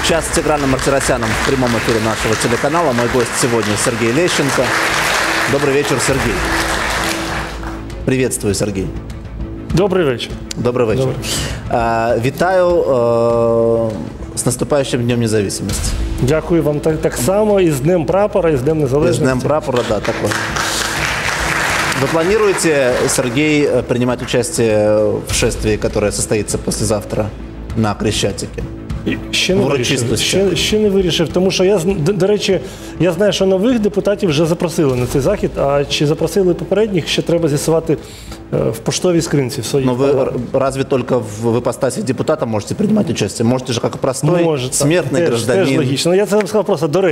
Час с Тиграном Мартиросяном в прямом эфире нашего телеканала. Мой гость сегодня Сергей Лещенко. Добрый вечер, Сергей. Приветствую, Сергей. Добрий вечір. Добрый вечер. Вітаю з наступаючим Днем Независимости. Дякую вам так само, і з Днем Прапора, і з Днем Незалежності. С Днем Прапора, да, такой. Вы планируете, Сергей, принимать участие в шествии, которое состоится послезавтра на Крещатике? Ще не вирішив, ще не вирішив, тому що, до речі, я знаю, що нових депутатів вже запросили на цей захід, а чи запросили попередніх, ще треба з'ясувати в поштовій скринці. Но вы разве только в ипостаси депутата можете принимать участие? Можете же как простой, смертный гражданин. Теж логічно. Я це сказав просто до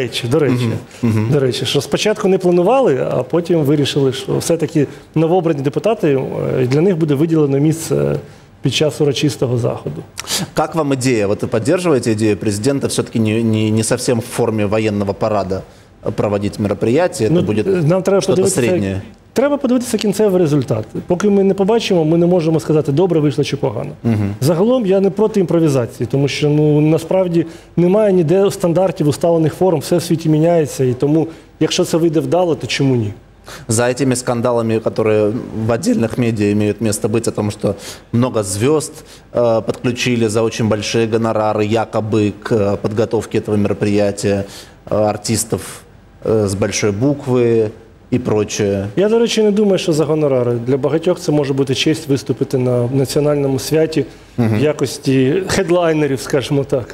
речі, що спочатку не планували, а потім вирішили, що все-таки новообрані депутати, для них буде виділено місце під час урочистого заходу. Как вам идея? Вот вы поддерживаете идею президента все-таки не совсем в форме военного парада проводить мероприятие? Это будет что-то среднее? Треба подивитися кінцевий результат. Поки ми не побачимо, ми не можемо сказати, добре вийшло чи погано. Загалом я не проти імпровізації, тому що насправді немає ніде стандартів, усталених форм, все в світі міняється, і тому, якщо це вийде вдало, то чому ні? За этими скандалами, которые в отдельных медиа имеют место быть, о том, что много звезд подключили за очень большие гонорары, якобы к подготовке этого мероприятия, артистов с большой буквы и прочее. Я, до речі, не думаю, що за гонорари. Для багатьох це може бути честь виступити на національному святі в якості хедлайнерів, скажімо так.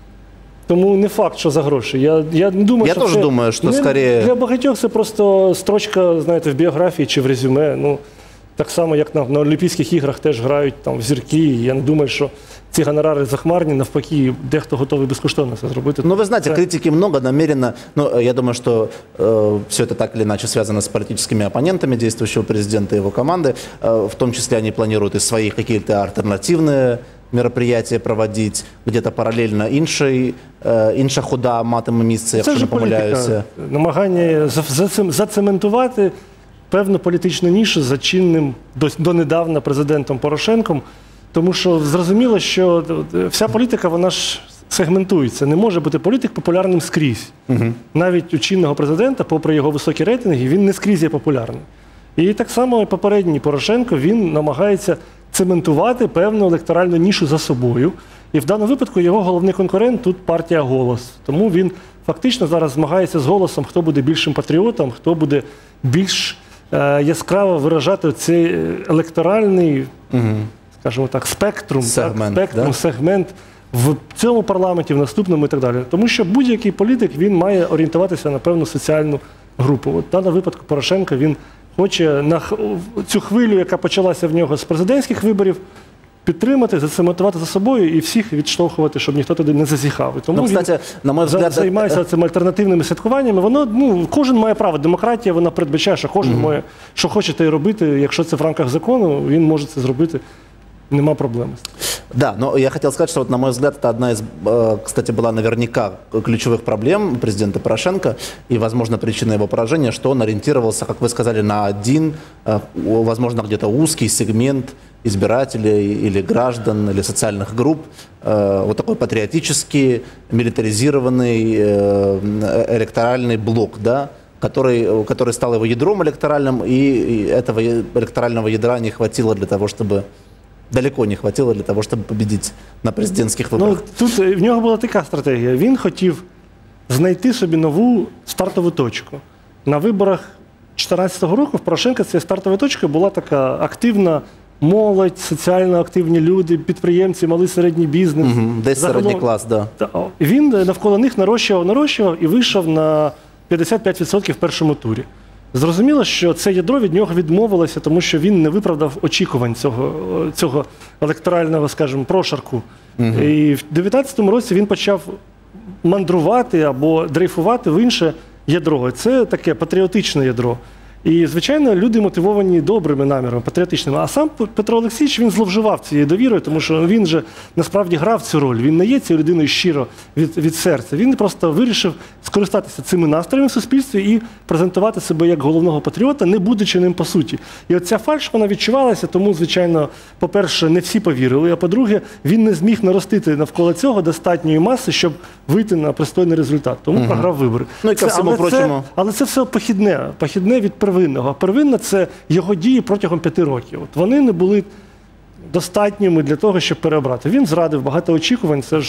Тому не факт, що за гроші. Я теж думаю, що скоріше... Для багатьох це просто строчка, знаєте, в біографії чи в резюме. Ну, так само, як на Олімпійських іграх теж грають там зірки. Я не думаю, що ці гонорари захмарні, навпаки, дехто готовий безкоштовно це зробити. Ну, вы знаете, критики много намеренно, я думаю, что все это так или иначе связано с политическими оппонентами действующего президента и его команды. В том числе они планируют и свои какие-то альтернативные мероприятия проводить, где-то паралельно інша хода матиме місце, якщо не помиляюся. Намагання зацементувати певну політичну нішу за чинним донедавна президентом Порошенком, тому що зрозуміло, що вся політика, вона ж сегментується. Не може бути політик популярним скрізь. Навіть у чинного президента, попри його високі рейтинги, він не скрізь є популярним. І так само попередній Порошенко, він намагається цементувати певну електоральну нішу за собою. І в даному випадку його головний конкурент тут партія «Голос». Тому він фактично зараз змагається з «Голосом», хто буде більшим патріотом, хто буде більш яскраво виражати цей електоральний, скажімо так, сегмент в цьому парламенті, в наступному і так далі. Тому що будь-який політик, він має орієнтуватися на певну соціальну групу. От в даному випадку Порошенко, він хоче на цю хвилю, яка почалася в нього з президентських виборів, підтримати, зацементувати за собою і всіх відштовхувати, щоб ніхто туди не зазіхав. І тому кстати, на мой взгляд, займається цими альтернативними святкуваннями. Воно, кожен має право. Демократія, вона передбачає, що кожен має, що хоче, те й робити. Якщо це в рамках закону, він може це зробити. Нема проблем. Да, но я хотел сказать, что, на мой взгляд, это одна из, кстати, была наверняка ключевых проблем президента Порошенко и, возможно, причина его поражения, что он ориентировался, как вы сказали, на один, возможно, где-то узкий сегмент избирателей или граждан, или социальных групп, вот такой патриотический, милитаризированный электоральный блок, да, который стал его ядром электоральным, и этого электорального ядра не хватило для того, чтобы... Далеко не хватило для того, щоб победити на президентських виборах. Тут в нього була така стратегія. Він хотів знайти собі нову стартову точку. На виборах 2014 року в Порошенка цією стартовою точкою була така активна молодь, соціально активні люди, підприємці, малий середній бізнес. Десь середній клас, так. Да. Він навколо них нарощував і вийшов на 55% в першому турі. Зрозуміло, що це ядро від нього відмовилося, тому що він не виправдав очікувань цього електорального, скажімо, прошарку. І в 2019 році він почав мандрувати або дрейфувати в інше ядро. Це таке патріотичне ядро. І, звичайно, люди мотивовані добрими намірами, патріотичними. А сам Петро Олексійович, він зловживав цією довірою, тому що він же насправді грав цю роль. Він не є цією людиною щиро від серця. Він просто вирішив скористатися цими настроями в суспільстві і презентувати себе як головного патріота, не будучи ним по суті. І оця фальш, вона відчувалася, тому, звичайно, по-перше, не всі повірили, а по-друге, він не зміг наростити навколо цього достатньої маси, щоб вийти на пристойний результат. Тому програв вибори. Ну, і ко всьому прочому. Але це все похідне від первинного. А первинне – це його дії протягом 5 років. От вони не були достатніми для того, щоб переобрати. Він зрадив багато очікувань, це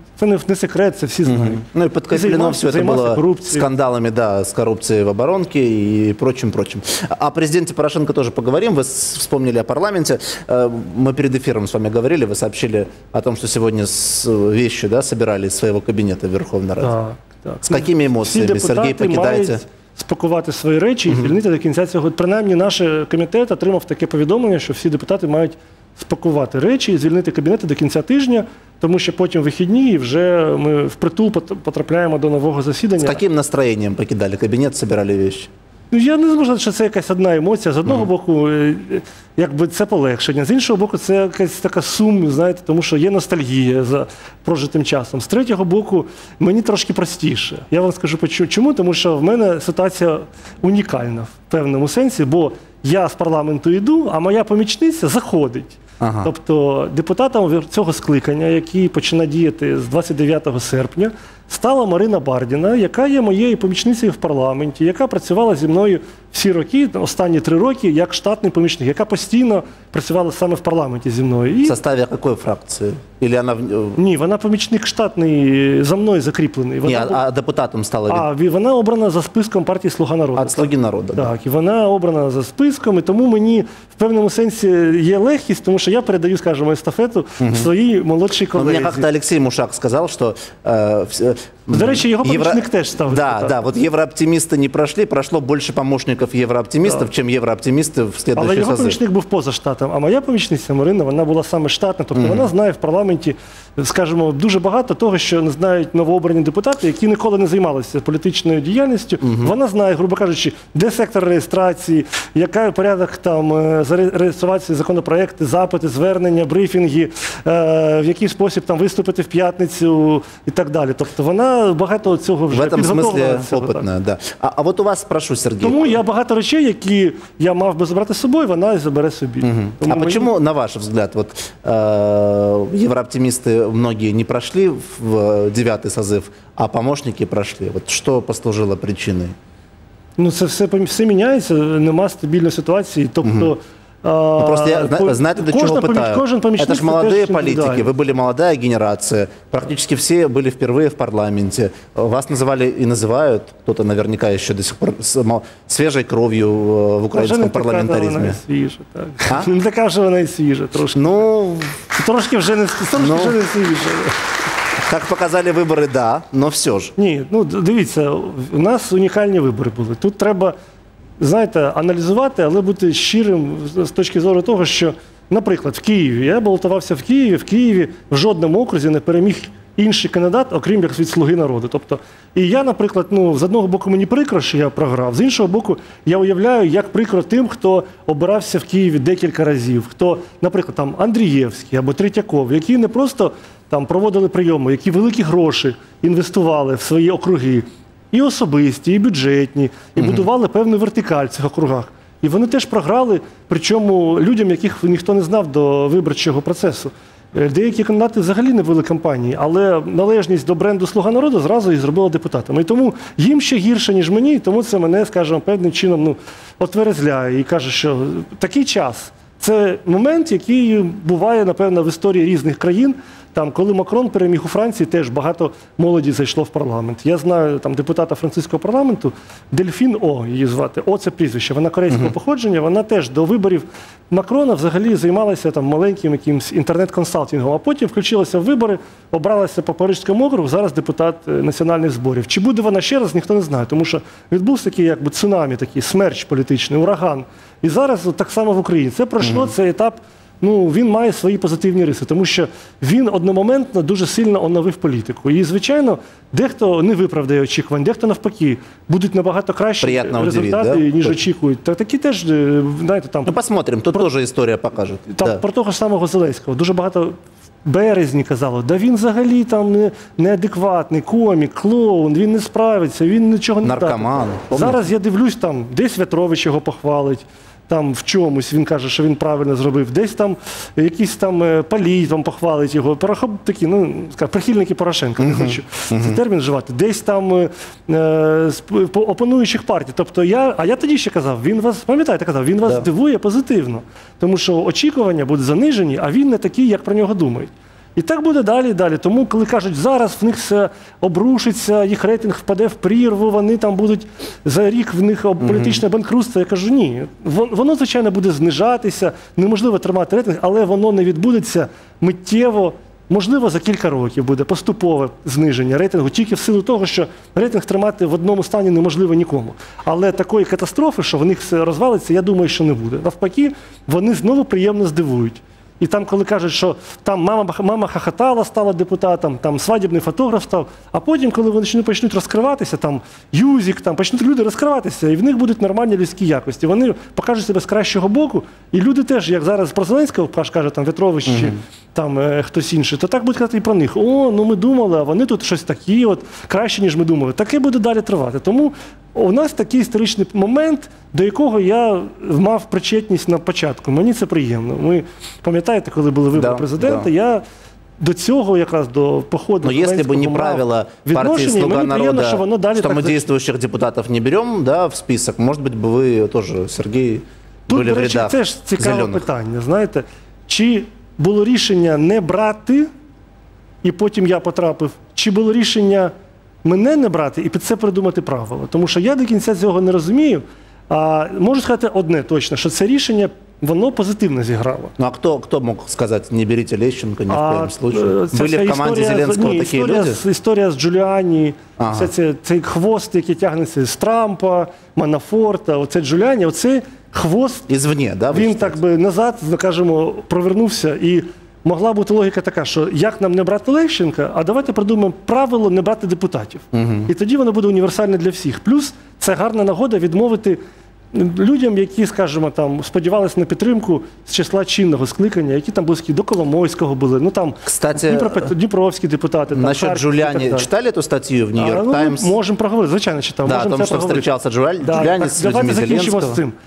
не секрет, це всі знають. Ну и подкреплено все это было скандалами, да, с коррупцией в оборонке и прочим. О президенте Порошенко тоже поговорим. Вы вспомнили о парламенте. Мы перед эфиром с вами говорили, вы сообщили о том, что сегодня вещи, да, собирали из своего кабинета в Верховной Раде. Так. С какими эмоциями, Сергей, покидаете? Спакувати свої речі і звільнити до кінця цього. Принаймні, наш комітет отримав таке повідомлення, що всі депутати мають спакувати речі і звільнити кабінети до кінця тижня, тому що потім вихідні і вже ми впритул потрапляємо до нового засідання. З яким настроєнням покидали кабінет, збирали речі? Ну, я не можу сказати, що це якась одна емоція. З одного боку, якби це полегшення. З іншого боку, це якась така сум, знаєте, тому що є ностальгія за прожитим часом. З третього боку, мені трошки простіше. Я вам скажу чому, тому що в мене ситуація унікальна в певному сенсі, бо я з парламенту йду, а моя помічниця заходить. Ага. Тобто депутатом цього скликання, який починає діяти з 29 серпня, стала Марина Бардіна, яка є моєю помічницею в парламенті, яка працювала зі мною всі роки, останні 3 роки, як штатний помічник, яка постійно працювала саме в парламенті зі мною. В составі якої фракції? Ні, вона помічник штатний, за мною закріплений. Ні, а депутатом стала? Вона обрана за списком партії «Слуга народу». А «Слуги народу», так. І вона обрана за списком, і тому мені в певному сенсі є легкість, тому що я передаю, скажімо, естафету своїй молодшій колезі. Мені як-то Олексій Мушак сказав, що... До речі, його помічник теж став. Да, вот еврооптимисты не прошли, прошло больше помощников еврооптимистов, чем еврооптимисты в следующий Але його созыв. помічник був поза штатом, а моя помічниця Марина, вона була саме штатна, тобто вона знає в парламенті, скажімо, дуже багато того, що не знають новообрані депутати, які ніколи не займалися політичною діяльністю. Вона знає, грубо кажучи, де сектор реєстрації, який порядок там реєстрації законопроекти, запити, звернення, брифінги, в який спосіб там виступити в п'ятницю і так далі. Тобто вона багато цього вже підготовлена. В этом смысле опытная, да. А вот у вас, прошу, Сергей. Тому я багато речей, які я мав би забрати з собою, вона і забере собі. А почему, на ваш взгляд, вот еврооптимисты многие не прошли в 9-й созыв, а помощники прошли? Вот что послужило причиной? Ну, це все міняється, нема стабільної ситуації. Тобто, просто я, знаете, до чего пытаю? Это же молодые политики, вы были молодая генерация, практически все были впервые в парламенте. Вас называли и называют, кто-то наверняка еще до сих пор, свежей кровью в украинском парламентаризме. Не свіжа, так. Не така вже вона і свіжа, трошки. Ну, трошки вже не свіжа. Как показали вибори, да, но все ж. Ні, ну дивіться, у нас унікальні вибори були. Тут треба, знаєте, аналізувати, але бути щирим з точки зору того, що, наприклад, в Києві, я балотувався в Києві в жодному окрузі не переміг інший кандидат, окрім як від «Слуги народу». Тобто, і я, наприклад, з одного боку мені прикро, що я програв, з іншого боку, я уявляю, як прикро тим, хто обирався в Києві декілька разів, хто, наприклад, там Андрієвський або Третьяков, які не просто там проводили прийоми, які великі гроші інвестували в свої округи, і особисті, і бюджетні, і будували певну вертикаль в цих округах. І вони теж програли, причому людям, яких ніхто не знав до виборчого процесу. Деякі кандидати взагалі не вели кампанії, але належність до бренду «Слуга народу» зразу їх зробила депутатами. І тому їм ще гірше, ніж мені, і тому це мене, скажімо, певним чином отверезляє і каже, що такий час – це момент, який буває, напевно, в історії різних країн. Там, коли Макрон переміг у Франції, теж багато молоді зайшло в парламент. Я знаю там депутата французького парламенту, Дельфін О, її звати. О, це прізвище. Вона корейського походження. Вона теж до виборів Макрона взагалі займалася там маленьким якимсь інтернет-консалтингом, а потім включилася в вибори, обралася по Паризькому округу, зараз депутат національних зборів. Чи буде вона ще раз, ніхто не знає, тому що відбувся такий якби цунамі, такий смерч політичний, ураган. І зараз так само в Україні. Це пройшло, цей етап ну, він має свої позитивні риси, тому що він одномоментно дуже сильно оновив політику. І, звичайно, дехто не виправдає очікувань, дехто навпаки, будуть набагато кращі Приятно результати, удивить, да? ніж очікують. Та такі теж, знаєте, там... Ну, посмотрим, тут тоже история покажет. Там Да. про того ж самого Зеленського дуже багато в березні казало, да він взагалі там неадекватний, комік, клоун, він не справиться, він нічого не Наркоман, здатний. помните? Зараз я дивлюсь, там десь В'ятрович його похвалить, там в чомусь він каже, що він правильно зробив, десь там якийсь там Палій там похвалить його, такі, ну, скажімо, прихильники Порошенка, не хочу цей термін вживати, десь там опонуючих партій. Тобто я тоді ще казав, він вас, пам'ятаєте, казав, він вас дивує позитивно, тому що очікування будуть занижені, а він не такий, як про нього думають. І так буде далі і далі. Тому, коли кажуть, зараз в них все обрушиться, їх рейтинг впаде в прірву, вони там будуть за рік в них політичне банкрутство, я кажу, ні. Воно, звичайно, буде знижатися, неможливо тримати рейтинг, але воно не відбудеться миттєво, можливо, за кілька років буде поступове зниження рейтингу, тільки в силу того, що рейтинг тримати в одному стані неможливо нікому. Але такої катастрофи, що в них все розвалиться, я думаю, що не буде. Навпаки, вони знову приємно здивують. І там, коли кажуть, що там мама хохотала, стала депутатом, там свадібний фотограф став, а потім, коли вони почнуть розкриватися, там Юзік, там почнуть люди розкриватися, і в них будуть нормальні людські якості. Вони покажуть себе з кращого боку, і люди теж, як зараз про Зеленського каже там В'ятрович чи там хтось інший, то так будуть казати і про них. О, ну ми думали, а вони тут щось такі, от краще, ніж ми думали. Таке буде далі тривати. Тому у нас такий історичний момент, до якого я мав причетність на початку. Мені це приємно. Ми, пам'ятаєте, коли були вибори президента, я до цього якраз до походу Но если бы не правило партии «Слуга народа», что мы действующих депутатов не берем, да, в список, может быть, бы вы тоже, Сергей, тут, были в речі, рядах теж цікаве зеленых. питання, знаєте. Чи було рішення не брати, і потім я потрапив, чи було рішення мене не брати і під це придумати правила? Тому що я до кінця цього не розумію. А можу сказати одне точно, що це рішення, воно позитивно зіграло. Ну а кто мог сказать, не берите Лещенко ни в коем случае? Были в команде історія, Зеленского такие люди? Історія з Джуліані, цей хвост, який тягнеться з Трампа, Манафорта, оце Джуліані, оцей хвост, Извне, да? він так би назад, скажімо, провернувся. І могла бути логіка така, що як нам не брати Лещенка, а давайте придумаємо правило не брати депутатів. І тоді воно буде універсальне для всіх. Плюс це гарна нагода відмовити людям, які, скажімо, там сподівалися на підтримку з числа чинного скликання, які там близькі до Коломойського були, ну там Кстати, дніпровські депутати. Насчет Джулиани, читали эту статью в «Нью-Йорк Таймс»? Можемо проговорити, звичайно, читав. Да, о том, что встречался Джулиани с людьми Давайте закінчимо Зеленского. з цим.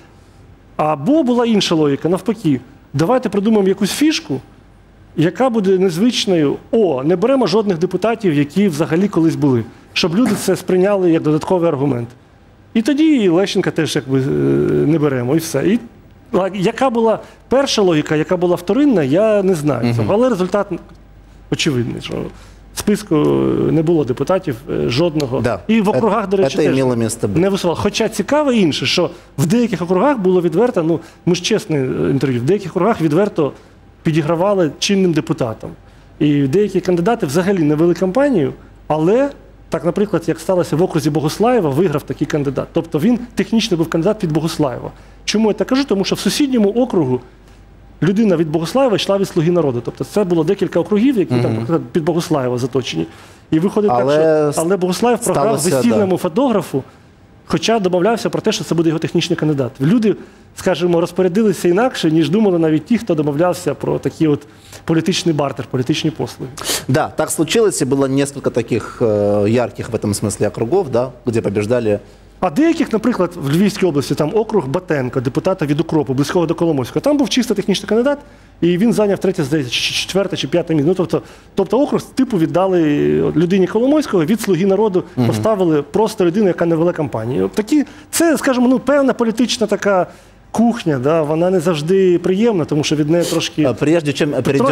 Або була інша логіка, навпаки. Давайте придумаємо якусь фішку, яка буде незвичною. Не беремо жодних депутатів, які взагалі колись були. Щоб люди це сприйняли як додатковий аргумент. І тоді і Лещенка теж якби не беремо, і все. І яка була перша логіка, яка була вторинна, я не знаю. Але результат очевидний, що в списку не було депутатів жодного. Да. І в округах, до речі, теж не висувало. Хоча цікаве інше, що в деяких округах було відверто, ну, ми ж чесне інтерв'ю, в деяких округах відверто підігравали чинним депутатам. І деякі кандидати взагалі не вели кампанію, але так, наприклад, як сталося в окрузі Богуслаєва, виграв такий кандидат. Тобто він технічно був кандидат під Богуслаєва. Чому я так кажу? Тому що в сусідньому округу людина від Богуслаєва йшла від «Слуги народу». Тобто це було декілька округів, які там під Богуслаєва заточені. І виходить так, що але Богуслаєв програв весільному фотографу, хоча домовлявся про те, що це буде його технічний кандидат. Люди, скажімо, розпорядилися інакше, ніж думали навіть ті, хто домовлявся про такий от політичний бартер, політичні послуги. Да, так случилось, и было несколько таких ярких в этом смысле округов, да, где побеждали. А деяких, наприклад, в Львівській області, там округ Батенка, депутата від Укропу, близького до Коломойського, там був чисто технічний кандидат, і він зайняв третє, здається, четверте чи п'яте місце. Ну, тобто округ типу віддали людині Коломойського, від «Слуги народу» поставили просто людину, яка не вела кампанію. Такі, це, скажімо, ну, певна політична така кухня, да, вона не завжди приємна, тому що від неї трошки... Прежде чем перейдем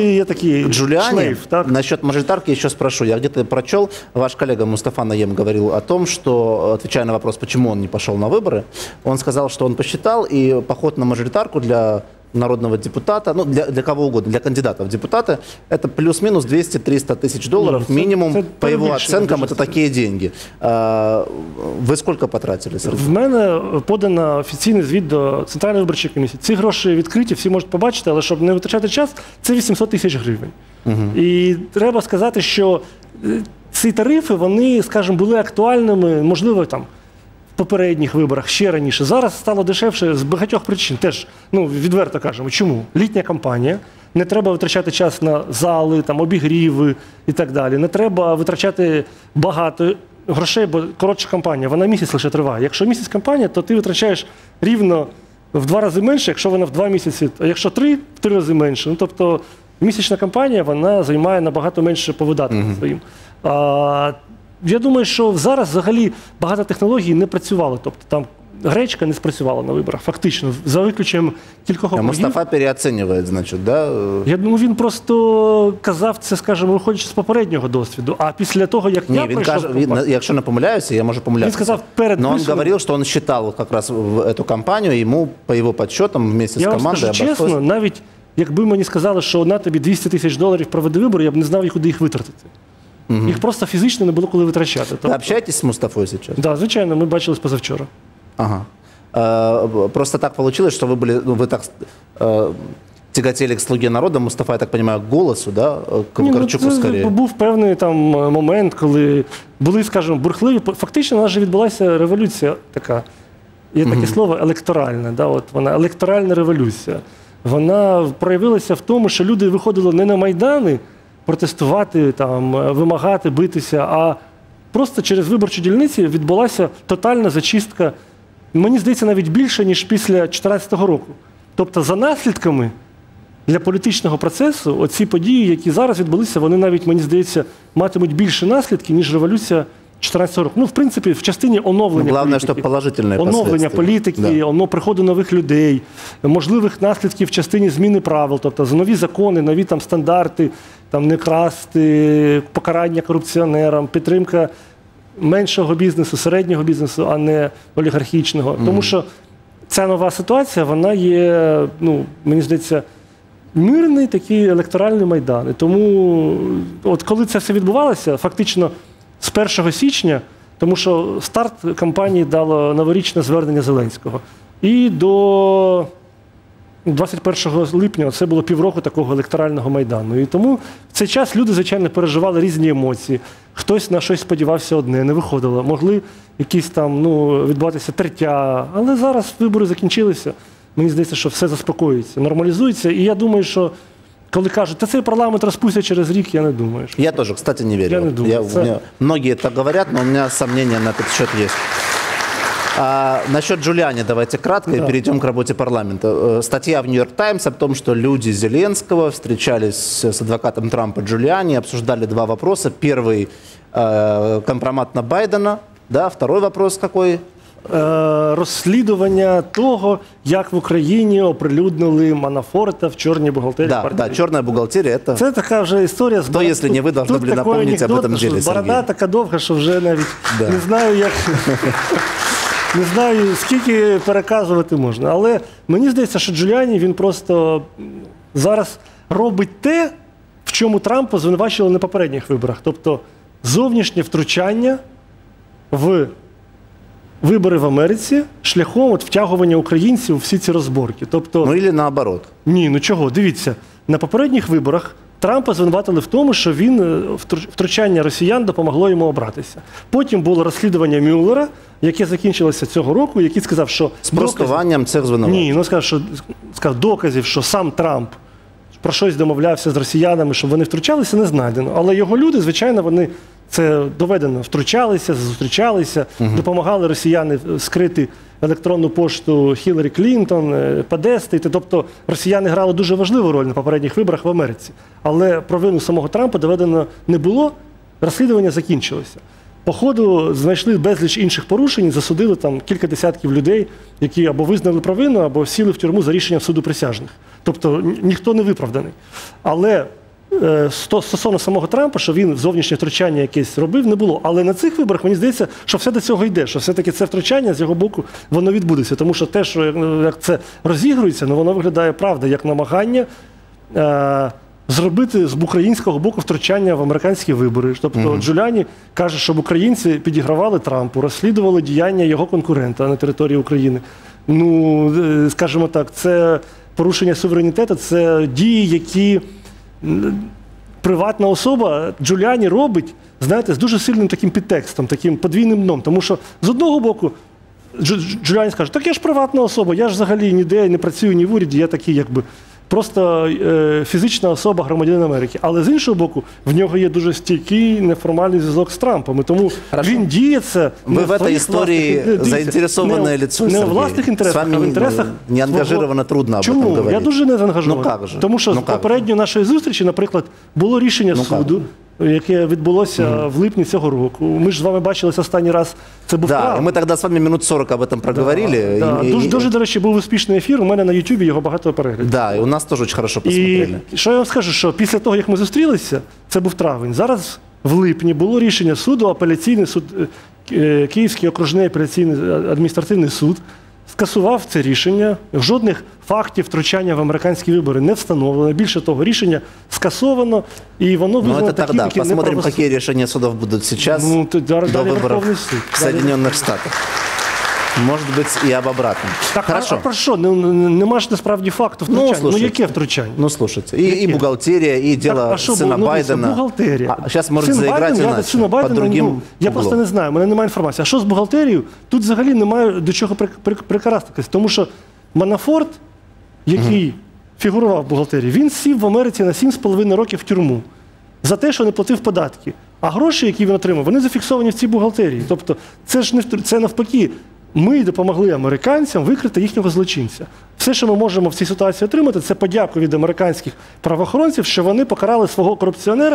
к Джулиани, насчет мажоритарки еще спрошу. Я где-то прочел, ваш коллега Мустафа Наем говорил о том, что, отвечая на вопрос, почему он не пошел на выборы, он сказал, что он посчитал, и поход на мажоритарку для народного депутата, ну, для кого угодно, для кандидата в депутаты, это плюс-минус 200-300 тысяч долларов минимум, по его оценкам, это такие деньги. Ви скільки потратили, Сергій? В мене подано офіційний звіт до Центральної виборчої комісії. Ці гроші відкриті, всі можуть побачити, але щоб не витрачати час, це 800 тисяч гривень. І треба сказати, що ці тарифи, вони, скажімо, були актуальними, можливо, там, в попередніх виборах, ще раніше. Зараз стало дешевше з багатьох причин. Теж, ну, відверто кажемо, чому? Літня кампанія, не треба витрачати час на зали, там, обігріви і так далі. Не треба витрачати багато грошей, бо коротша кампанія, вона місяць лише триває. Якщо місяць кампанія, то ти витрачаєш рівно в 2 рази менше, якщо вона в 2 місяці, а якщо 3 – в 3 рази менше. Ну, тобто місячна кампанія, вона займає набагато менше по видаткам своїм. Я думаю, що зараз взагалі багато технологій не працювали. Тобто там гречка не спрацювала на виборах, фактично, за виключенням кількох округів. Мустафа переоцінює, значить, да? Я думаю, він просто казав це, скажімо, виходячи з попереднього досвіду. А після того, як я прийшов... Якщо не помиляюся, я можу помилятися. Він сказав перед Но він говорив, що він считав якраз цю кампанію, йому, по його підсчетам, вместе з командою... Я вам скажу чесно, навіть якби мені сказали, що на тобі 200 тисяч доларів проведи вибори, я б не знав, куди їх витратити. Їх просто фізично не було коли витрачати. Ви общаєтесь з Мустафою зараз? Так, да, звичайно, ми бачились позавчора. Ага. Просто так получилось, что вы так тяготели к «Слуге народа», Мустафа, я так понимаю, к «Голосу», да? К Вакарчуку скорее. Був певний там момент, коли були, скажімо, бурхливі. Фактично, у нас же відбулася революція така. Є таке слово електоральне, да? От вона, електоральна революція. Вона проявилася в тому, що люди виходили не на майдани протестувати, там, вимагати, битися, а просто через виборчі дільниці відбулася тотальна зачистка. Мені здається, навіть більше, ніж після 2014 року. Тобто за наслідками для політичного процесу оці події, які зараз відбулися, вони навіть, мені здається, матимуть більше наслідків, ніж революція 2014 року. Ну, в принципі, в частині оновлення політики, да. Приходу нових людей, можливих наслідків в частині зміни правил, тобто за нові закони, нові там стандарти, там не красти, покарання корупціонерам, підтримка меншого бізнесу, середнього бізнесу, а не олігархічного. Тому що ця нова ситуація, вона є, ну, мені здається, мирний такий електоральний майдан. І тому, от коли це все відбувалося, фактично з 1 січня, тому що старт кампанії дало новорічне звернення Зеленського. І до 21 липня це було півроку такого електорального майдану. І тому в цей час люди, звичайно, переживали різні емоції. Хтось на щось сподівався одне, не виходило. Могли якісь там, ну, відбуватися тертя. Але зараз вибори закінчилися. Мені здається, що все заспокоюється, нормалізується. І я думаю, що коли кажуть, та цей парламент розпустять через рік, я не думаю. Що... Я теж, кстати, не вірю. Я не думаю. Многие так говорят, но у меня сомнения на этот счет есть. Насчет Джулиани давайте кратко и перейдем к работе парламента. Статья в «Нью-Йорк Таймс» о том, что люди Зеленского встречались с адвокатом Трампа Джулиани, обсуждали 2 вопроса. Первый – компромат на Байдена. Да, второй вопрос какой? Розслідування того, як в Україні оприлюднили Манафорта в чорній бухгалтерії партії. Да, чорна бухгалтерія – це така вже історія. То, якщо не ви, повинні були напомнити об этом деле, Сергій. Борода така довга, що вже навіть не знаю, як... Не знаю, скільки переказувати можна. Але мені здається, що Джуліані, він просто зараз робить те, в чому Трампа звинувачували на попередніх виборах. Тобто зовнішнє втручання в вибори в Америці шляхом втягування українців у всі ці розборки. Тобто, ну, або наоборот. Ні, ну чого, дивіться, на попередніх виборах Трампа звинуватили в тому, що він, втручання росіян допомогло йому обратися. Потім було розслідування Мюллера, яке закінчилося цього року, який сказав, що... З простуванням цих звинувачень. Ні, ну сказав, доказів, що сам Трамп про щось домовлявся з росіянами, щоб вони втручалися, не знайдено. Але його люди, звичайно, вони, це доведено, втручалися, зустрічалися, допомагали росіяни скрити електронну пошту Хіларі Клінтон, Подести. Тобто росіяни грали дуже важливу роль на попередніх виборах в Америці. Але провину самого Трампа доведено не було, розслідування закінчилося. По ходу знайшли безліч інших порушень, засудили там кілька десятків людей, які або визнали провину, або сіли в тюрму за рішенням суду присяжних. Тобто ніхто не виправданий. Але стосовно самого Трампа, що він зовнішнє втручання якесь робив, не було. Але на цих виборах, мені здається, що все до цього йде, що все-таки це втручання з його боку, воно відбудеться. Тому що те, що як це розігрується, ну, воно виглядає, правда, як намагання зробити з українського боку втручання в американські вибори. Тобто Джуліані каже, щоб українці підігравали Трампу, розслідували діяння його конкурента на території України. Ну, скажімо так, це порушення суверенітету, це дії, які приватна особа Джуліані робить, знаєте, з дуже сильним таким підтекстом, таким подвійним дном. Тому що з одного боку Джуліані скаже, так я ж приватна особа, я ж взагалі ніде не працюю ні в уряді, я такий якби просто фізична особа, громадянин Америки. Але з іншого боку, в нього є дуже стійкий неформальний зв'язок з Трампом. І тому він діє це не в этой истории заинтересованное лицо, Сергей. Не в власних інтересах, а в інтересах не ангажировано, трудно об этом говорить. Я дуже не заангажований. Ну, як же? Тому що з попередньої нашої зустрічі, наприклад, було рішення суду, яке відбулося в липні цього року. Ми ж з вами бачилися останній раз, це був Да, і ми тоді з вами минут 40 об этом проговорили. Да. Дуже, до речі, був успішний ефір, у мене на YouTube його багато переглядів. Да, і у нас теж дуже хорошо посмотрели. І що я вам скажу, що після того, як ми зустрілися, це був травень, зараз в липні було рішення суду, апеляційний суд, Київський окружний апеляційний адміністративний суд, скасував це рішення, жодних фактів втручання в американські вибори не встановлено. Більше того, рішення скасовано, і воно визнано таким, яким неправосудним. Посмотрим, які рішення судів будуть зараз до виборів в Соединенных Штатах. Може бути і об обратному. Так, хорошо. А про що? Нема ж насправді факту втручання. Ну, яке втручання? Ну, слушайте, і бухгалтерія, і діло сина Байдена. Бухгалтерія. А зараз може заіграти іначе, по другим углом. Я просто не знаю, у мене немає інформації. А що з бухгалтерією? Тут взагалі немає до чого прикараститись. Тому що Манафорт, який фігурував в бухгалтерії, він сів в Америці на 7,5 років в тюрму за те, що не платив податки. А гроші, які він отримав, вони зафіксовані в цій бухгалтерії. Тобто це ж це навпаки. Ми допомогли американцям викрити їхнього злочинця. Все, що ми можемо в цій ситуації отримати, це подяку від американських правоохоронців, що вони покарали свого корупціонера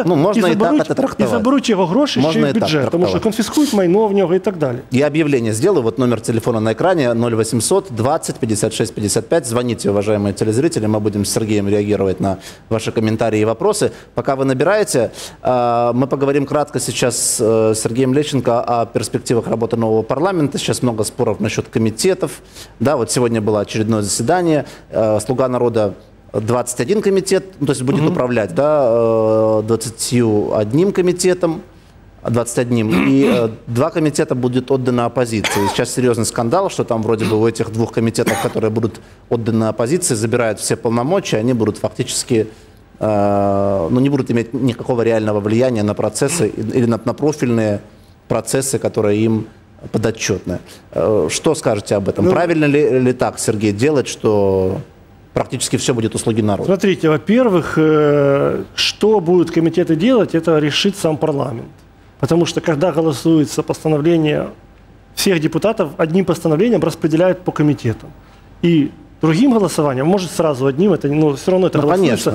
і заберуть його гроші ще й в бюджет, тому що конфіскують майно в нього і так далі. Я объявление сделаю, вот номер телефона на экране 0800 20 56 55. Звоните, уважаемые телезрители, мы будем с Сергеем реагировать на ваши комментарии и вопросы. Пока вы набираете, мы поговорим кратко сейчас с Сергеем Лещенко о перспективах работы нового парламента. Сейчас много споров насчет комитетов. Да, вот сегодня было очередное заседание. «Слуга народа» 21 комитет, ну, то есть будет управлять, да, 21 комитетом, 21, и 2 комитета будет отдано оппозиции. Сейчас серьезный скандал, что там вроде бы в этих 2 комитетах, которые будут отданы оппозиции, забирают все полномочия, они будут фактически, ну, не будут иметь никакого реального влияния на процессы или на профильные процессы, которые им подотчетны. Что скажете об этом? Ну, правильно ли так, Сергей, делать, что практически все будет услуги народа? Смотрите, во-первых, что будут комитеты делать, это решит сам парламент. Потому что когда голосуется постановление всех депутатов, одним постановлением распределяют по комитетам. И другим голосованием, может сразу одним, это, но все равно это голосуется.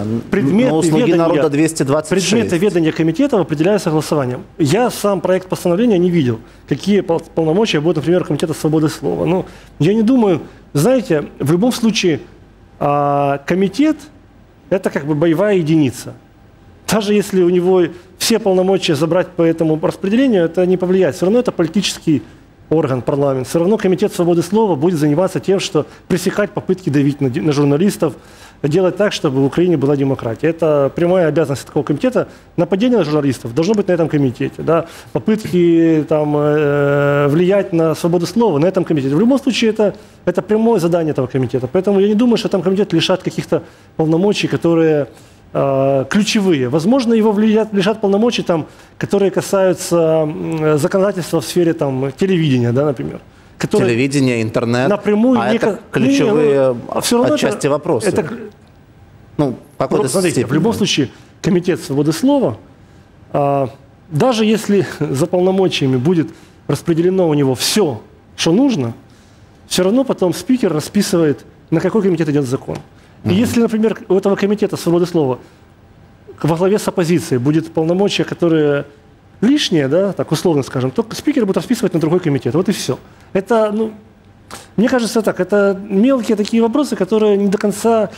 Предметы ведения комитетов определяются голосованием. Я сам проект постановления не видел, какие полномочия будут, например, Комитета свободы слова. Ну, я не думаю, знаете, в любом случае комитет – это как бы боевая единица. Даже если у него все полномочия забрать по этому распределению, это не повлияет. Все равно это политический орган, парламент. Все равно Комитет свободы слова будет заниматься тем, что пресекать попытки давить на журналистов, делать так, чтобы в Украине была демократия. Это прямая обязанность такого комитета. Нападение на журналистов должно быть на этом комитете. Да? Попытки там, влиять на свободу слова на этом комитете. В любом случае это прямое задание этого комитета. Поэтому я не думаю, что там комитет лишат каких-то полномочий, которые ключевые. Возможно, его лишат полномочий, там, которые касаются законодательства в сфере там, телевидения, да, например. Телевидение, интернет, напрямую это ключевые отчасти вопросы. Ну, смотрите, в любом случае, Комитет свободы слова, даже если за полномочиями будет распределено у него все, что нужно, все равно потом спикер расписывает, на какой комитет идет закон. И если, например, у этого комитета свободы слова во главе с оппозицией будет полномочия, которые лишние, да, так условно скажем, то спикер будет расписывать на другой комитет. Вот и все. Это, ну, мне кажется так, это мелкие такие вопросы, которые не до конца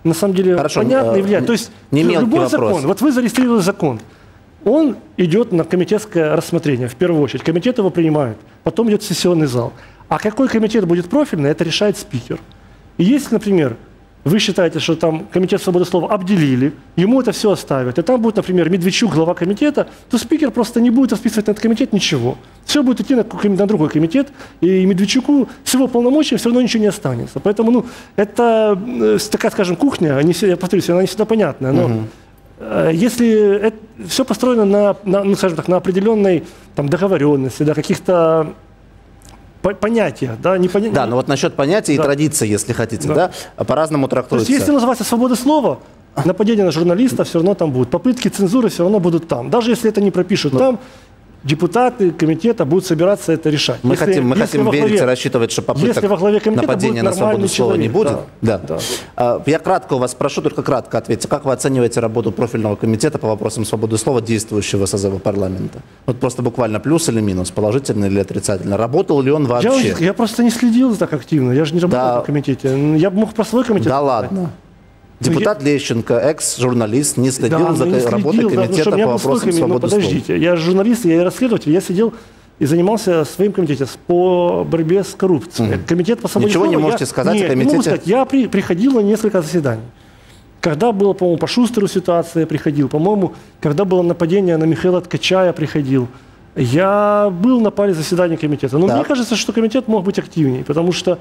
на самом деле понятно и влияет. То есть любой закон, вот вы зарегистрировали закон, он идет на комитетское рассмотрение в первую очередь. Комитет его принимает, потом идет сессионный зал. А какой комитет будет профильный, это решает спикер. И если, например, вы считаете, что там комитет свободы слова обделили, ему это все оставят, и там будет, например, Медведчук, глава комитета, то спикер просто не будет расписывать на этот комитет ничего. Все будет идти на другой комитет, и Медведчуку с его полномочиями все равно ничего не останется. Поэтому, это такая, скажем, кухня, я повторюсь, она не всегда понятная, но если все построено на определенной там, договоренности, каких-то понятия, да, Да, но вот насчет понятий и традиций, если хотите, да, по-разному трактуются. То есть, если называется свобода слова, нападение на журналиста все равно там будет, попытки цензуры все равно будут там. Даже если это не пропишут там, депутаты комитета будут собираться это решать. Мы хотим верить и рассчитывать, что попыток нападения на свободу слова не будет. Да. Я кратко у вас спрошу, только кратко ответьте. Как вы оцениваете работу профильного комитета по вопросам свободы слова действующего созыва парламента? Вот просто буквально плюс или минус, положительно или отрицательно. Работал ли он вообще? Я просто не следил так активно, я же не работал в комитете. Я мог про свой комитет. Да ладно. Депутат Лещенко, экс-журналист, не следил за работой комитета по вопросам свободы слова. Подождите, я журналист, я расследователь, я сидел и занимался своим комитетом по борьбе с коррупцией. Комитет по свободе слова. Ничего не можете сказать о комитете? Не могу сказать. Я приходил на несколько заседаний. Когда было, по-моему, по Шустеру ситуация, я приходил. По-моему, когда было нападение на Михаила Ткача, я приходил. Я был на паре заседаний комитета. Но мне кажется, что комитет мог быть активнее, потому что,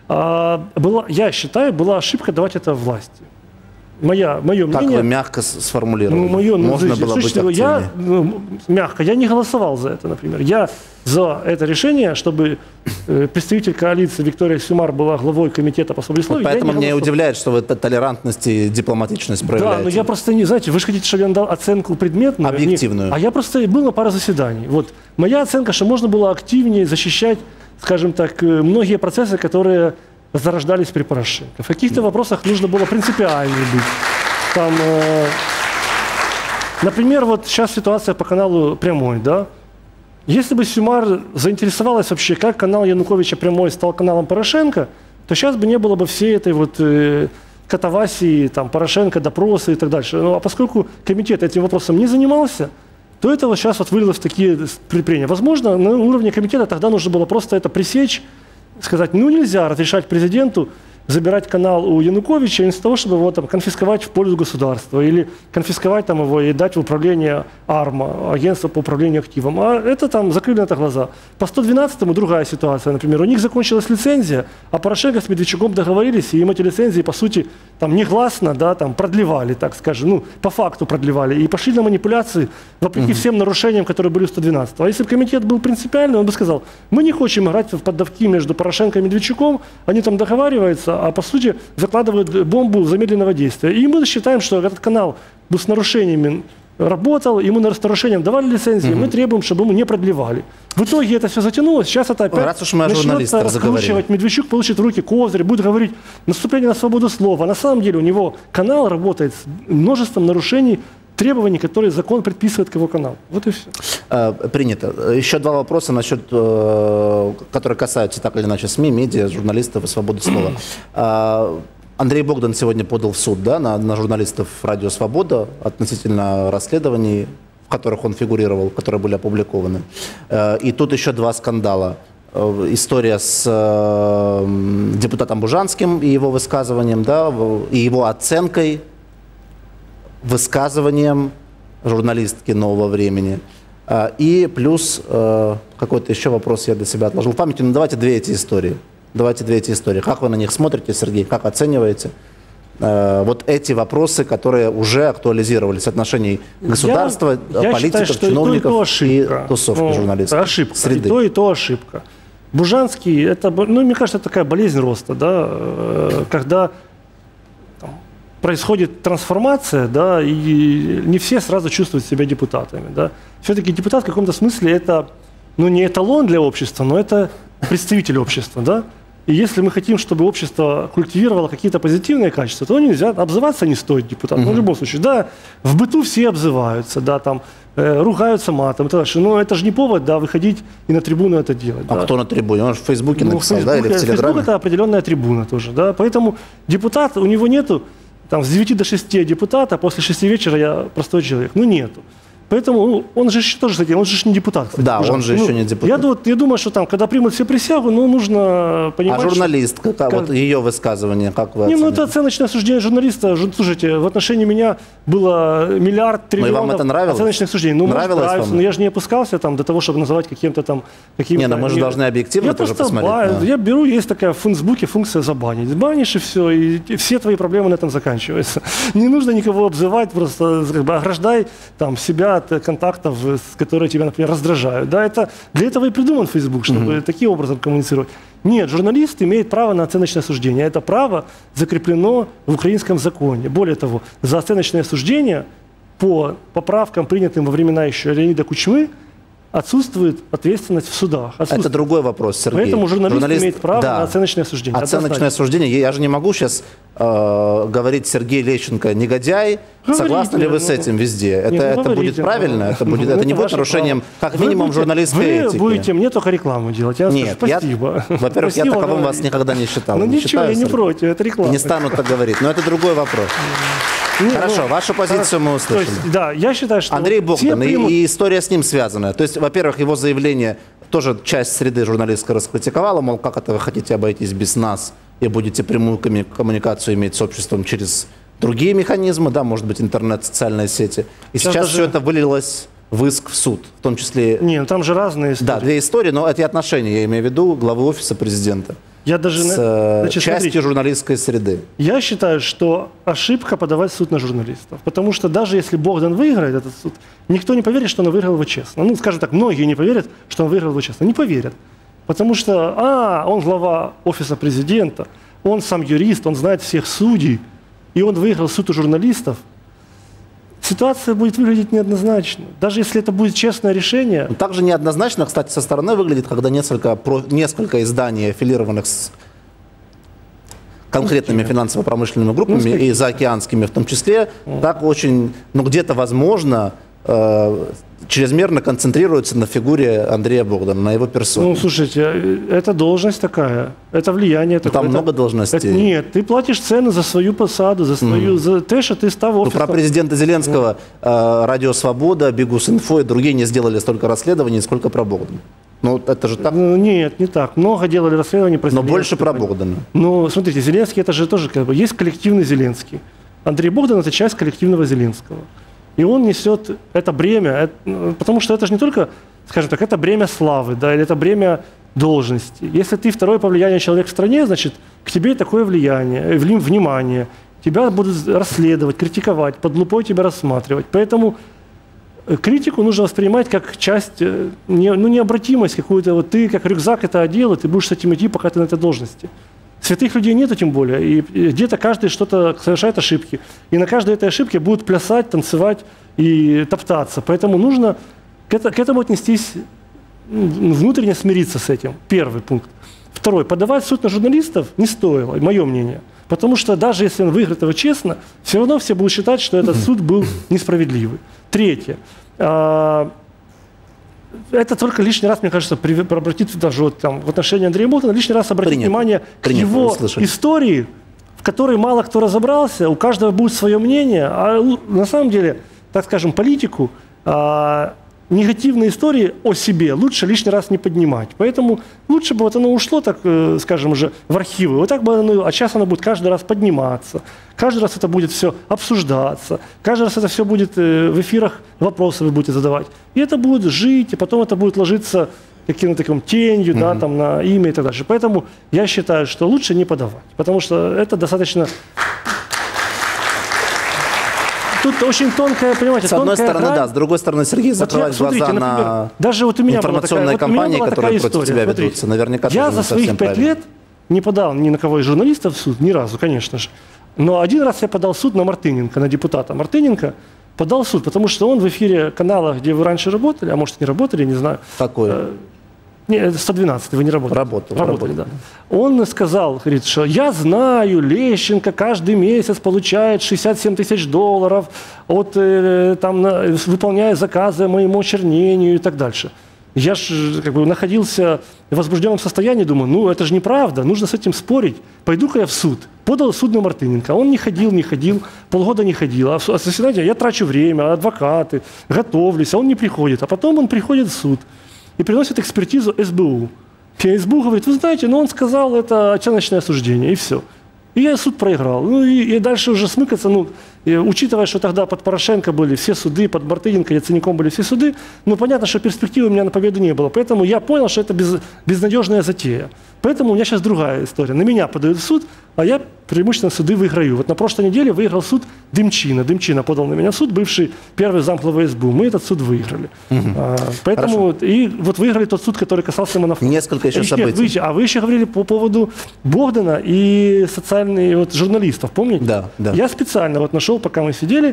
я считаю, была ошибка давать это власти. Мое мнение... Как вы мягко сформулировали? Можно было быть активнее. Я не голосовал за это, например. Я за это решение, чтобы представитель коалиции Виктория Сюмар была главой комитета по свободе слова. Поэтому меня удивляет, что вы толерантность и дипломатичность проявляете. Да, но я просто не, знаете, вы же хотите, чтобы я дал оценку предметную. Объективную. А я просто был на паре заседаний. Вот. Моя оценка, что можно было активнее защищать, скажем так, многие процессы, которые зарождались при Порошенко. В каких-то вопросах нужно было принципиальнее быть. Там, например, вот сейчас ситуация по каналу «Прямой», да? Если бы Сюмар заинтересовалась вообще, как канал Януковича «Прямой» стал каналом Порошенко, то сейчас бы не было бы всей этой вот катавасии, там, Порошенко, допросы и так дальше. Ну, а поскольку комитет этим вопросом не занимался, то это вот сейчас вот вылилось в такие предприятия. Возможно, на уровне комитета тогда нужно было просто это пресечь, сказать, нельзя разрешать президенту забирать канал у Януковича вместо того, чтобы его там конфисковать в пользу государства или конфисковать там его и дать в управление АРМА, агентство по управлению активом. А это там закрыли на это глаза. По 112-му другая ситуация, например, у них закончилась лицензия, а Порошенко с Медведчуком договорились, и им эти лицензии, по сути, там негласно, да, там продлевали, так скажем, по факту продлевали, и пошли на манипуляции, вопреки всем нарушениям, которые были в 112-го. А если бы комитет был принципиальный, он бы сказал, мы не хотим играть в поддавки между Порошенко и Медведчуком, они там договариваются, а по сути закладывают бомбу замедленного действия. И мы считаем, что этот канал был с нарушениями работал, ему с нарушением давали лицензии, мы требуем, чтобы ему не продлевали. В итоге это все затянулось, сейчас это опять начнется раскручивать. Медведчук получит в руки козырь, будет говорить наступление на свободу слова. На самом деле у него канал работает с множеством нарушений, требований, которые закон предписывает к его каналу. Вот и все. Принято. Еще два вопроса, которые касаются так или иначе СМИ, медиа, журналистов и свободы слова. Андрей Богдан сегодня подал в суд, да, на журналистов «Радио Свобода» относительно расследований, в которых он фигурировал, которые были опубликованы. И тут еще два скандала. История с депутатом Бужанским и его высказыванием, да, и его оценкой, высказыванием журналистки «Нового времени». И плюс какой-то еще вопрос я для себя отложил в памяти. Ну, давайте две эти истории. Как вы на них смотрите, Сергей? Как оцениваете вот эти вопросы, которые уже актуализировались отношений государства, политиков, считаю, чиновников и тусовки журналистов? Ошибка. Среды. И то ошибка. Бужанский, это, мне кажется, это такая болезнь роста, да, когда происходит трансформация, да, и не все сразу чувствуют себя депутатами, да. Все-таки депутат в каком-то смысле это, не эталон для общества, но это представитель общества, да. И если мы хотим, чтобы общество культивировало какие-то позитивные качества, то нельзя, обзываться не стоит депутат. В любом случае, да, в быту все обзываются, да, там, ругаются матом и так дальше. Но это же не повод, да, выходить и на трибуну это делать. А да. Кто на трибуне? Он же в Фейсбуке написал, да, или в Телеграме? Фейсбук – это определенная трибуна тоже, да. Поэтому депутат, у него нету там, с 9 до 6 депутат, а после 6 вечера я простой человек. Ну, нету. Поэтому он же тоже, кстати, он же не депутат. Кстати, да, ужасно. он же еще не депутат. Я думаю, что там, когда примут все присягу, ну, нужно понимать... А журналистка, вот ее высказывание, как вы оцените? Ну, это оценочное суждение журналиста. Слушайте, в отношении меня было миллиард, триллионов вам это нравилось? оценочных суждений. Ну, нравилось вам? Но я же не опускался там до того, чтобы называть каким-то там... Не, но мы же должны объективно тоже посмотреть. Я беру, есть такая в Фейсбуке функция забанить. Банишь и все, и все твои проблемы на этом заканчиваются. Не нужно никого обзывать, просто как бы ограждай там себя от контактов, которые тебя, например, раздражают. Да, это, для этого и придуман Facebook, чтобы таким образом коммуницировать. Нет, журналист имеет право на оценочное суждение. Это право закреплено в украинском законе. Более того, за оценочное суждение по поправкам, принятым во времена еще Леонида Кучмы, отсутствует ответственность в судах. Это другой вопрос, Сергей. Поэтому журналист имеет право на оценочное суждение. Оценочное суждение. Я же не могу сейчас говорить Сергей Лещенко негодяй. Согласны ли вы с этим везде? Это будет правильно? Это не будет нарушением, как минимум, журналистской этики? Вы будете мне только рекламу делать. Нет, спасибо. Во-первых, я таковым вас никогда не считал. Ну ничего, я не против, это реклама. Не стану так говорить, но это другой вопрос. Хорошо, вашу позицию мы услышали. Есть, да, я считаю, что Андрей Богдан и история с ним связана. То есть, во-первых, его заявление тоже часть среды журналистской раскритиковала, мол, как это вы хотите обойтись без нас и будете прямую коммуникацию иметь с обществом через другие механизмы, да, может быть, интернет, социальные сети. И сейчас все это вылилось в иск в суд, в том числе... Не, ну там же разные истории. Да, две истории, но это и отношения, я имею в виду, главы офиса президента. Я даже, частью смотрите, журналистской среды. Я считаю, что ошибка подавать в суд на журналистов. Потому что даже если Богдан выиграет этот суд, никто не поверит, что он выиграл его честно. Ну, скажем так, многие не поверят, что он выиграл его честно. Не поверят. Потому что, он глава офиса президента, он сам юрист, он знает всех судей, и он выиграл суд у журналистов. Ситуация будет выглядеть неоднозначно. Даже если это будет честное решение... Также неоднозначно, кстати, со стороны выглядит, когда несколько изданий, аффилированных с конкретными финансово-промышленными группами и заокеанскими в том числе, так очень, где-то возможно, чрезмерно концентрируется на фигуре Андрея Богдана, на его персоне. Ну, слушайте, это должность такая, это влияние такое. Там много должностей. Нет, ты платишь цену за свою посаду, за те, что ты стал офисом. Про президента Зеленского Радио Свобода, Бигус.Инфо и другие не сделали столько расследований, сколько про Богдана. Ну, это же так? Нет, не так. Много делали расследований про Зеленского. Но больше про Богдана. Ну, смотрите, Зеленский, это же тоже есть коллективный Зеленский. Андрей Богдан – это часть коллективного Зеленского. И он несет это бремя, потому что это же не только, скажем так, это бремя славы, да, или это бремя должности. Если ты второй по влиянию человек в стране, значит, к тебе такое влияние, внимание, тебя будут расследовать, критиковать, под лупой тебя рассматривать. Поэтому критику нужно воспринимать как часть, необратимость какую-то. Вот ты как рюкзак это одел, и ты будешь с этим идти, пока ты на этой должности. Святых людей нету тем более, и где-то каждый что-то совершает ошибки. И на каждой этой ошибке будут плясать, танцевать и топтаться. Поэтому нужно к этому отнестись, внутренне смириться с этим. Первый пункт. Второй. Подавать в суд на журналистов не стоило, мое мнение. Потому что даже если он выиграет его честно, все равно все будут считать, что этот суд был несправедливый. Третье. Это только лишний раз, мне кажется, обратить даже вот, там, в отношении Андрея Богдана, лишний раз обратить внимание к его истории, в которой мало кто разобрался, у каждого будет свое мнение, а на самом деле, так скажем, политику, негативные истории о себе лучше лишний раз не поднимать. Поэтому лучше бы вот оно ушло, так скажем, уже в архивы. Вот так бы оно, а сейчас оно будет каждый раз подниматься. Каждый раз это будет все обсуждаться. Каждый раз это все будет в эфирах, вопросы вы будете задавать. И это будет жить, и потом это будет ложиться каким-то таким тенью, да, там, на имя и так дальше. Поэтому я считаю, что лучше не подавать. Потому что это достаточно... Тут очень тонкая, понимаете, с одной стороны, грань. Да, с другой стороны, Сергей, закрывать глаза на даже вот у меня информационные кампании, которые против тебя ведутся. Наверняка я за своих 5 лет не подал ни на кого из журналистов в суд, ни разу, конечно же. Но один раз я подал в суд на Мартыненко, на депутата. Мартыненко подал в суд, потому что он в эфире канала, где вы раньше работали, а может не работали, не знаю. Какой? Нет, 112, вы не работали. Работали, да. Он сказал, говорит, что я знаю, Лещенко каждый месяц получает $67 тысяч, выполняя заказы моему очернению и так дальше. Я же как бы находился в возбужденном состоянии, думаю, ну это же неправда, нужно с этим спорить. Пойду-ка я в суд. Подал в суд на Мартыненко. Он не ходил, полгода не ходил. А в заседании я трачу время, адвокаты, готовлюсь, а он не приходит. А потом он приходит в суд и приносит экспертизу СБУ. И СБУ говорит, вы знаете, ну он сказал, это оценочное суждение, и все. И я суд проиграл. Ну и дальше уже смыкаться, ну, учитывая, что тогда под Порошенко были все суды, под Мартыненко, Яценюком были все суды, ну понятно, что перспективы у меня на победу не было. Поэтому я понял, что это безнадежная затея. Поэтому у меня сейчас другая история. На меня подают в суд, а я преимущественно суды выиграю. Вот на прошлой неделе выиграл суд Дымчина. Дымчина подал на меня в суд, бывший первый замглавы СБУ. Мы этот суд выиграли. Поэтому и вот выиграли тот суд, который касался монофона. Несколько еще событий. А вы еще говорили по поводу Богдана и социальных вот, журналистов, помните? Да, да. Я специально вот нашел, пока мы сидели,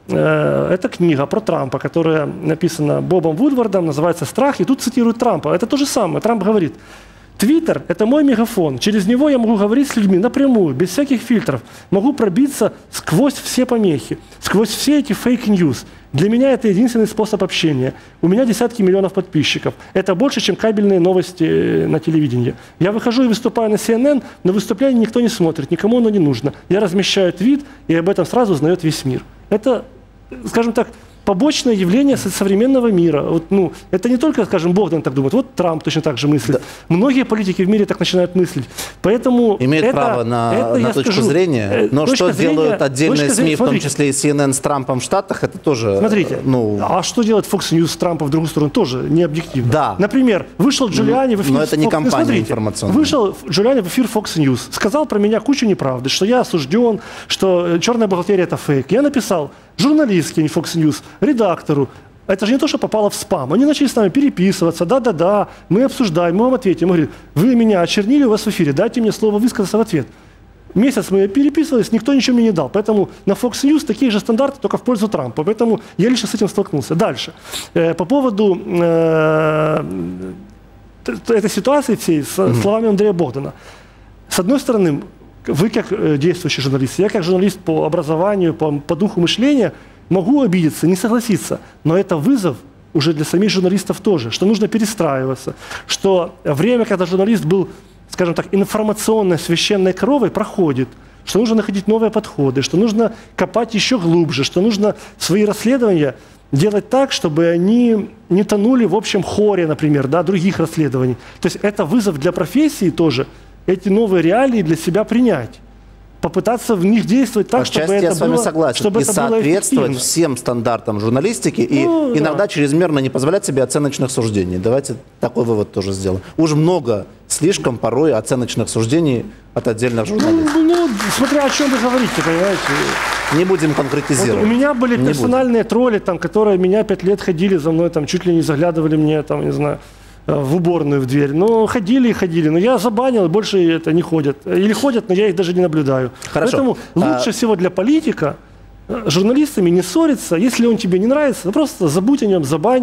это книга про Трампа, которая написана Бобом Вудвардом, называется «Страх», и тут цитируют Трампа. Это то же самое. Трамп говорит: Твиттер – это мой мегафон. Через него я могу говорить с людьми напрямую, без всяких фильтров. Могу пробиться сквозь все помехи, сквозь все эти фейк-ньюс. Для меня это единственный способ общения. У меня десятки миллионов подписчиков. Это больше, чем кабельные новости на телевидении. Я выхожу и выступаю на CNN, но выступление никто не смотрит, никому оно не нужно. Я размещаю твит, и об этом сразу узнает весь мир. Это, скажем так, побочное явление современного мира. Вот, ну, это не только, скажем, Богдан так думает, вот Трамп точно так же мыслит. Да. Многие политики в мире так начинают мыслить. Поэтому имеют право на точку зрения, но что делают отдельные СМИ, в том числе и CNN с Трампом в Штатах, это тоже... Смотрите, а что делает Fox News с Трампом в другую сторону, тоже не объективно. Да. Например, вышел Джулиани в эфир... Но это не компания информационная. Вышел Джулиани в эфир Fox News, сказал про меня кучу неправды, что я осужден, что черная бухгалтерия – это фейк. Я написал журналистке, а не Fox News, редактору. Это же не то, что попало в спам. Они начали с нами переписываться. Да-да-да, мы обсуждаем, мы вам ответим. Мы говорим, вы меня очернили у вас в эфире, дайте мне слово высказаться в ответ. Месяц мы переписывались, никто ничего мне не дал. Поэтому на Fox News такие же стандарты, только в пользу Трампа. Поэтому я лично с этим столкнулся. Дальше. По поводу этой ситуации всей, с словами Андрея Богдана. С одной стороны, вы как действующий журналист, я как журналист по образованию, по духу мышления, могу обидеться, не согласиться, но это вызов уже для самих журналистов тоже, что нужно перестраиваться, что время, когда журналист был, скажем так, информационной священной коровой, проходит, что нужно находить новые подходы, что нужно копать еще глубже, что нужно свои расследования делать так, чтобы они не тонули в общем хоре, например, да, других расследований. То есть это вызов для профессии тоже, эти новые реалии для себя принять. Попытаться в них действовать так, чтобы это было... я с вами согласен. И соответствовать всем стандартам журналистики и иногда чрезмерно не позволять себе оценочных суждений. Давайте такой вывод тоже сделаем. Уж много, слишком порой оценочных суждений от отдельных журналистов. Ну, смотря о чем вы говорите, понимаете. Не будем конкретизировать. Вот у меня были персональные тролли, там, которые меня 5 лет ходили за мной, там, чуть ли не заглядывали мне, там, не знаю, в уборную в дверь. Ну, ходили и ходили. Но я забанил, и больше это не ходят. Или ходят, но я их даже не наблюдаю. Хорошо. Поэтому лучше всего для политика журналистами не ссориться. Если он тебе не нравится, просто забудь о нем, забань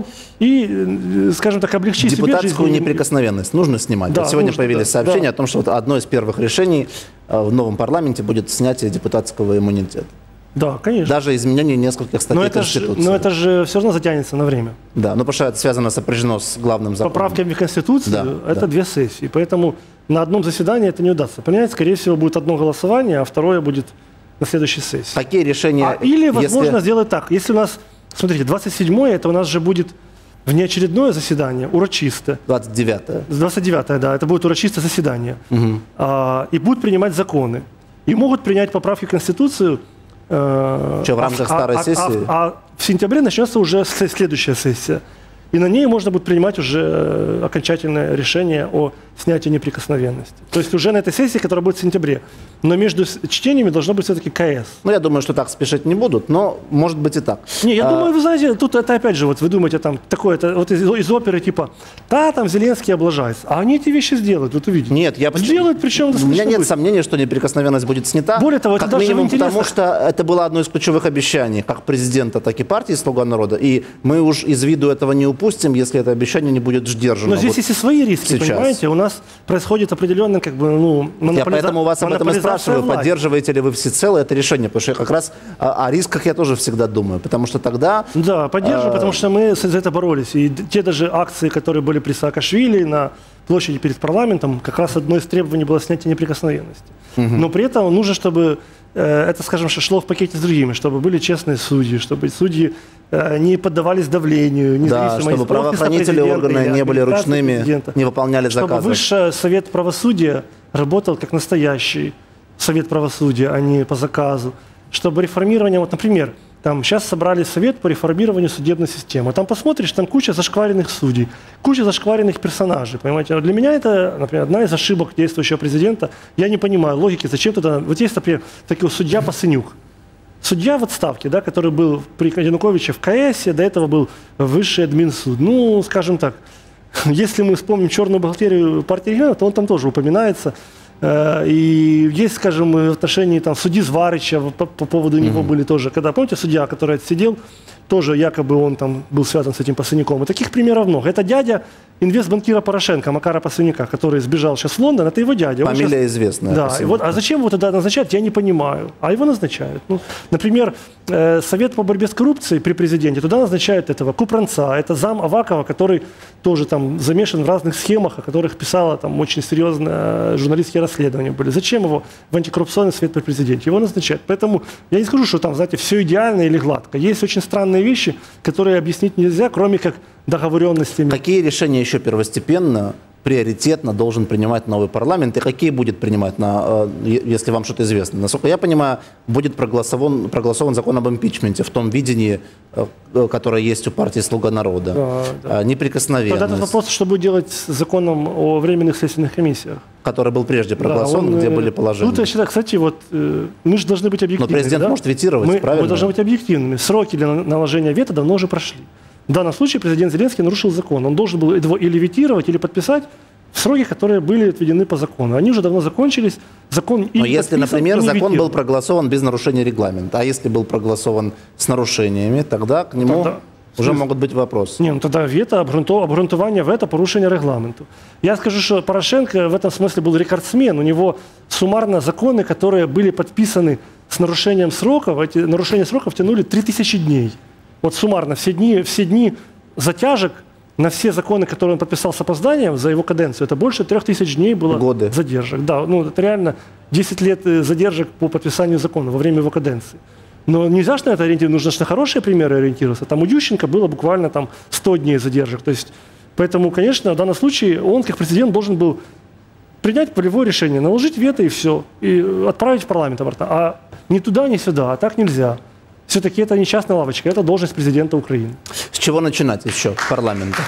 и, скажем так, облегчи себе жизнь. Депутатскую неприкосновенность нужно снимать. Да, вот сегодня нужно, появились сообщения о том, что вот одно из первых решений в новом парламенте будет снятие депутатского иммунитета. Да, конечно. Даже изменение нескольких статей Конституции. Но это же все равно затянется на время. Да, но потому что это связано, сопряжено с главным законом. Поправками в Конституцию это 2 сессии. Поэтому на одном заседании это не удастся. Понимаете, скорее всего, будет одно голосование, а второе будет на следующей сессии. Какие решения... Или, возможно, сделать так. Если у нас, смотрите, 27-е, это у нас же будет внеочередное заседание, урочистое. 29-е. 29-е, да, это будет урочистое заседание. Угу. И будут принимать законы. И могут принять поправки в Конституцию. Что, в рамках старой сессии? А в сентябре начнется уже следующая сессия. И на ней можно будет принимать уже окончательное решение о снятии неприкосновенности. То есть уже на этой сессии, которая будет в сентябре. Но между чтениями должно быть все-таки КС. Ну, я думаю, что так спешить не будут, но может быть и так. Не, я думаю, вы знаете, тут это опять же, вот вы думаете, там, такое-то, вот из оперы типа, да, там Зеленский облажается. А они эти вещи сделают, вот увидите. Нет, я... Делают, причем... У меня нет сомнений, что неприкосновенность будет снята. Более того, это как даже минимум интересно. потому, что это было одно из ключевых обещаний, как президента, так и партии «Слуга народа». И мы уж из виду этого не упустим, если это обещание не будет сдержано. Но здесь есть и свои риски, сейчас. Понимаете? У нас происходит определенный Я поэтому у вас об этом и спрашиваю, поддерживаете ли вы всецело это решение, потому что как раз о рисках я тоже всегда думаю, потому что тогда... Да, поддерживаю, потому что мы за это боролись. И те даже акции, которые были при Саакашвили на площади перед парламентом, как раз одно из требований было снятие неприкосновенности. Но при этом нужно, чтобы это, скажем, шло в пакете с другими, чтобы были честные судьи, чтобы судьи не поддавались давлению, независимо чтобы правоохранители органы не были ручными, не выполняли заказы. Чтобы Высший совет правосудия работал как настоящий совет правосудия, а не по заказу. Чтобы реформирование, вот, например, там сейчас собрали совет по реформированию судебной системы. Там посмотришь, там куча зашкваренных судей, куча зашкваренных персонажей, понимаете. А для меня это, например, одна из ошибок действующего президента. Я не понимаю логики, зачем туда... Вот есть, например, такой судья Пасынюк. Судья в отставке, да, который был при Януковиче в КС, до этого был высший админсуд. Ну, скажем так, если мы вспомним черную бухгалтерию партии регионов, то он там тоже упоминается. И есть, скажем, в отношении там, судьи Зварыча, по поводу него были тоже, когда, помните, судья, который отсидел, тоже якобы он там был связан с этим Пасынюком. И таких примеров много. Это дядя инвестбанкира Порошенко, Макара Пасынюка, который сбежал сейчас в Лондон, это его дядя. Фамилия сейчас... известная. Да, и вот, а зачем его тогда назначать, я не понимаю. А его назначают. Ну, например, Совет по борьбе с коррупцией при президенте, туда назначают этого Купранца, это зам Авакова, который тоже там замешан в разных схемах, о которых писала там очень серьезные журналистские расследования были. Зачем его в антикоррупционный совет при президенте? Его назначают. Поэтому я не скажу, что там, знаете, все идеально или гладко. Есть очень странные вещи, которые объяснить нельзя, кроме как договоренностями. Какие решения еще первостепенно, приоритетно должен принимать новый парламент и какие будет принимать, если вам что-то известно? Насколько я понимаю, будет проголосован закон об импичменте в том видении, которое есть у партии «Слуга народа». Да. Неприкосновенность. Тогда этот вопрос, что будет делать с законом о временных следственных комиссиях? Который был прежде проголосован, где были положения. Тут, я считаю, кстати, вот, мы же должны быть объективными. Но президент может ветировать, правильно? Мы должны быть объективными. Сроки для наложения вето давно уже прошли. В данном случае президент Зеленский нарушил закон. Он должен был его или ветировать, или подписать в сроки, которые были отведены по закону. Они уже давно закончились. Закон Но если, например, закон был проголосован без нарушения регламента, а если был проголосован с нарушениями, тогда к нему уже могут быть вопросы. Ні, ну тогда вето, обґрунтування вето, порушення регламенту. Я скажу, что Порошенко в этом смысле был рекордсмен. У него суммарно законы, которые были подписаны с нарушением сроков, эти нарушения сроков тянули 3000 дней. Вот суммарно все дни затяжек на все законы, которые он подписал с опозданием за его каденцию, это больше 3000 дней было задержек. Да, ну это реально 10 лет задержек по подписанию закона во время его каденции. Но нельзя же на это ориентироваться, нужно же на хорошие примеры ориентироваться. Там у Ющенко было буквально там 100 дней задержек. То есть, поэтому, конечно, в данном случае он, как президент, должен был принять полевое решение, наложить вето и все, и отправить в парламент обратно. А ни туда, ни сюда, а так нельзя. Все-таки это не частная лавочка, это должность президента Украины. С чего начинать еще парламента?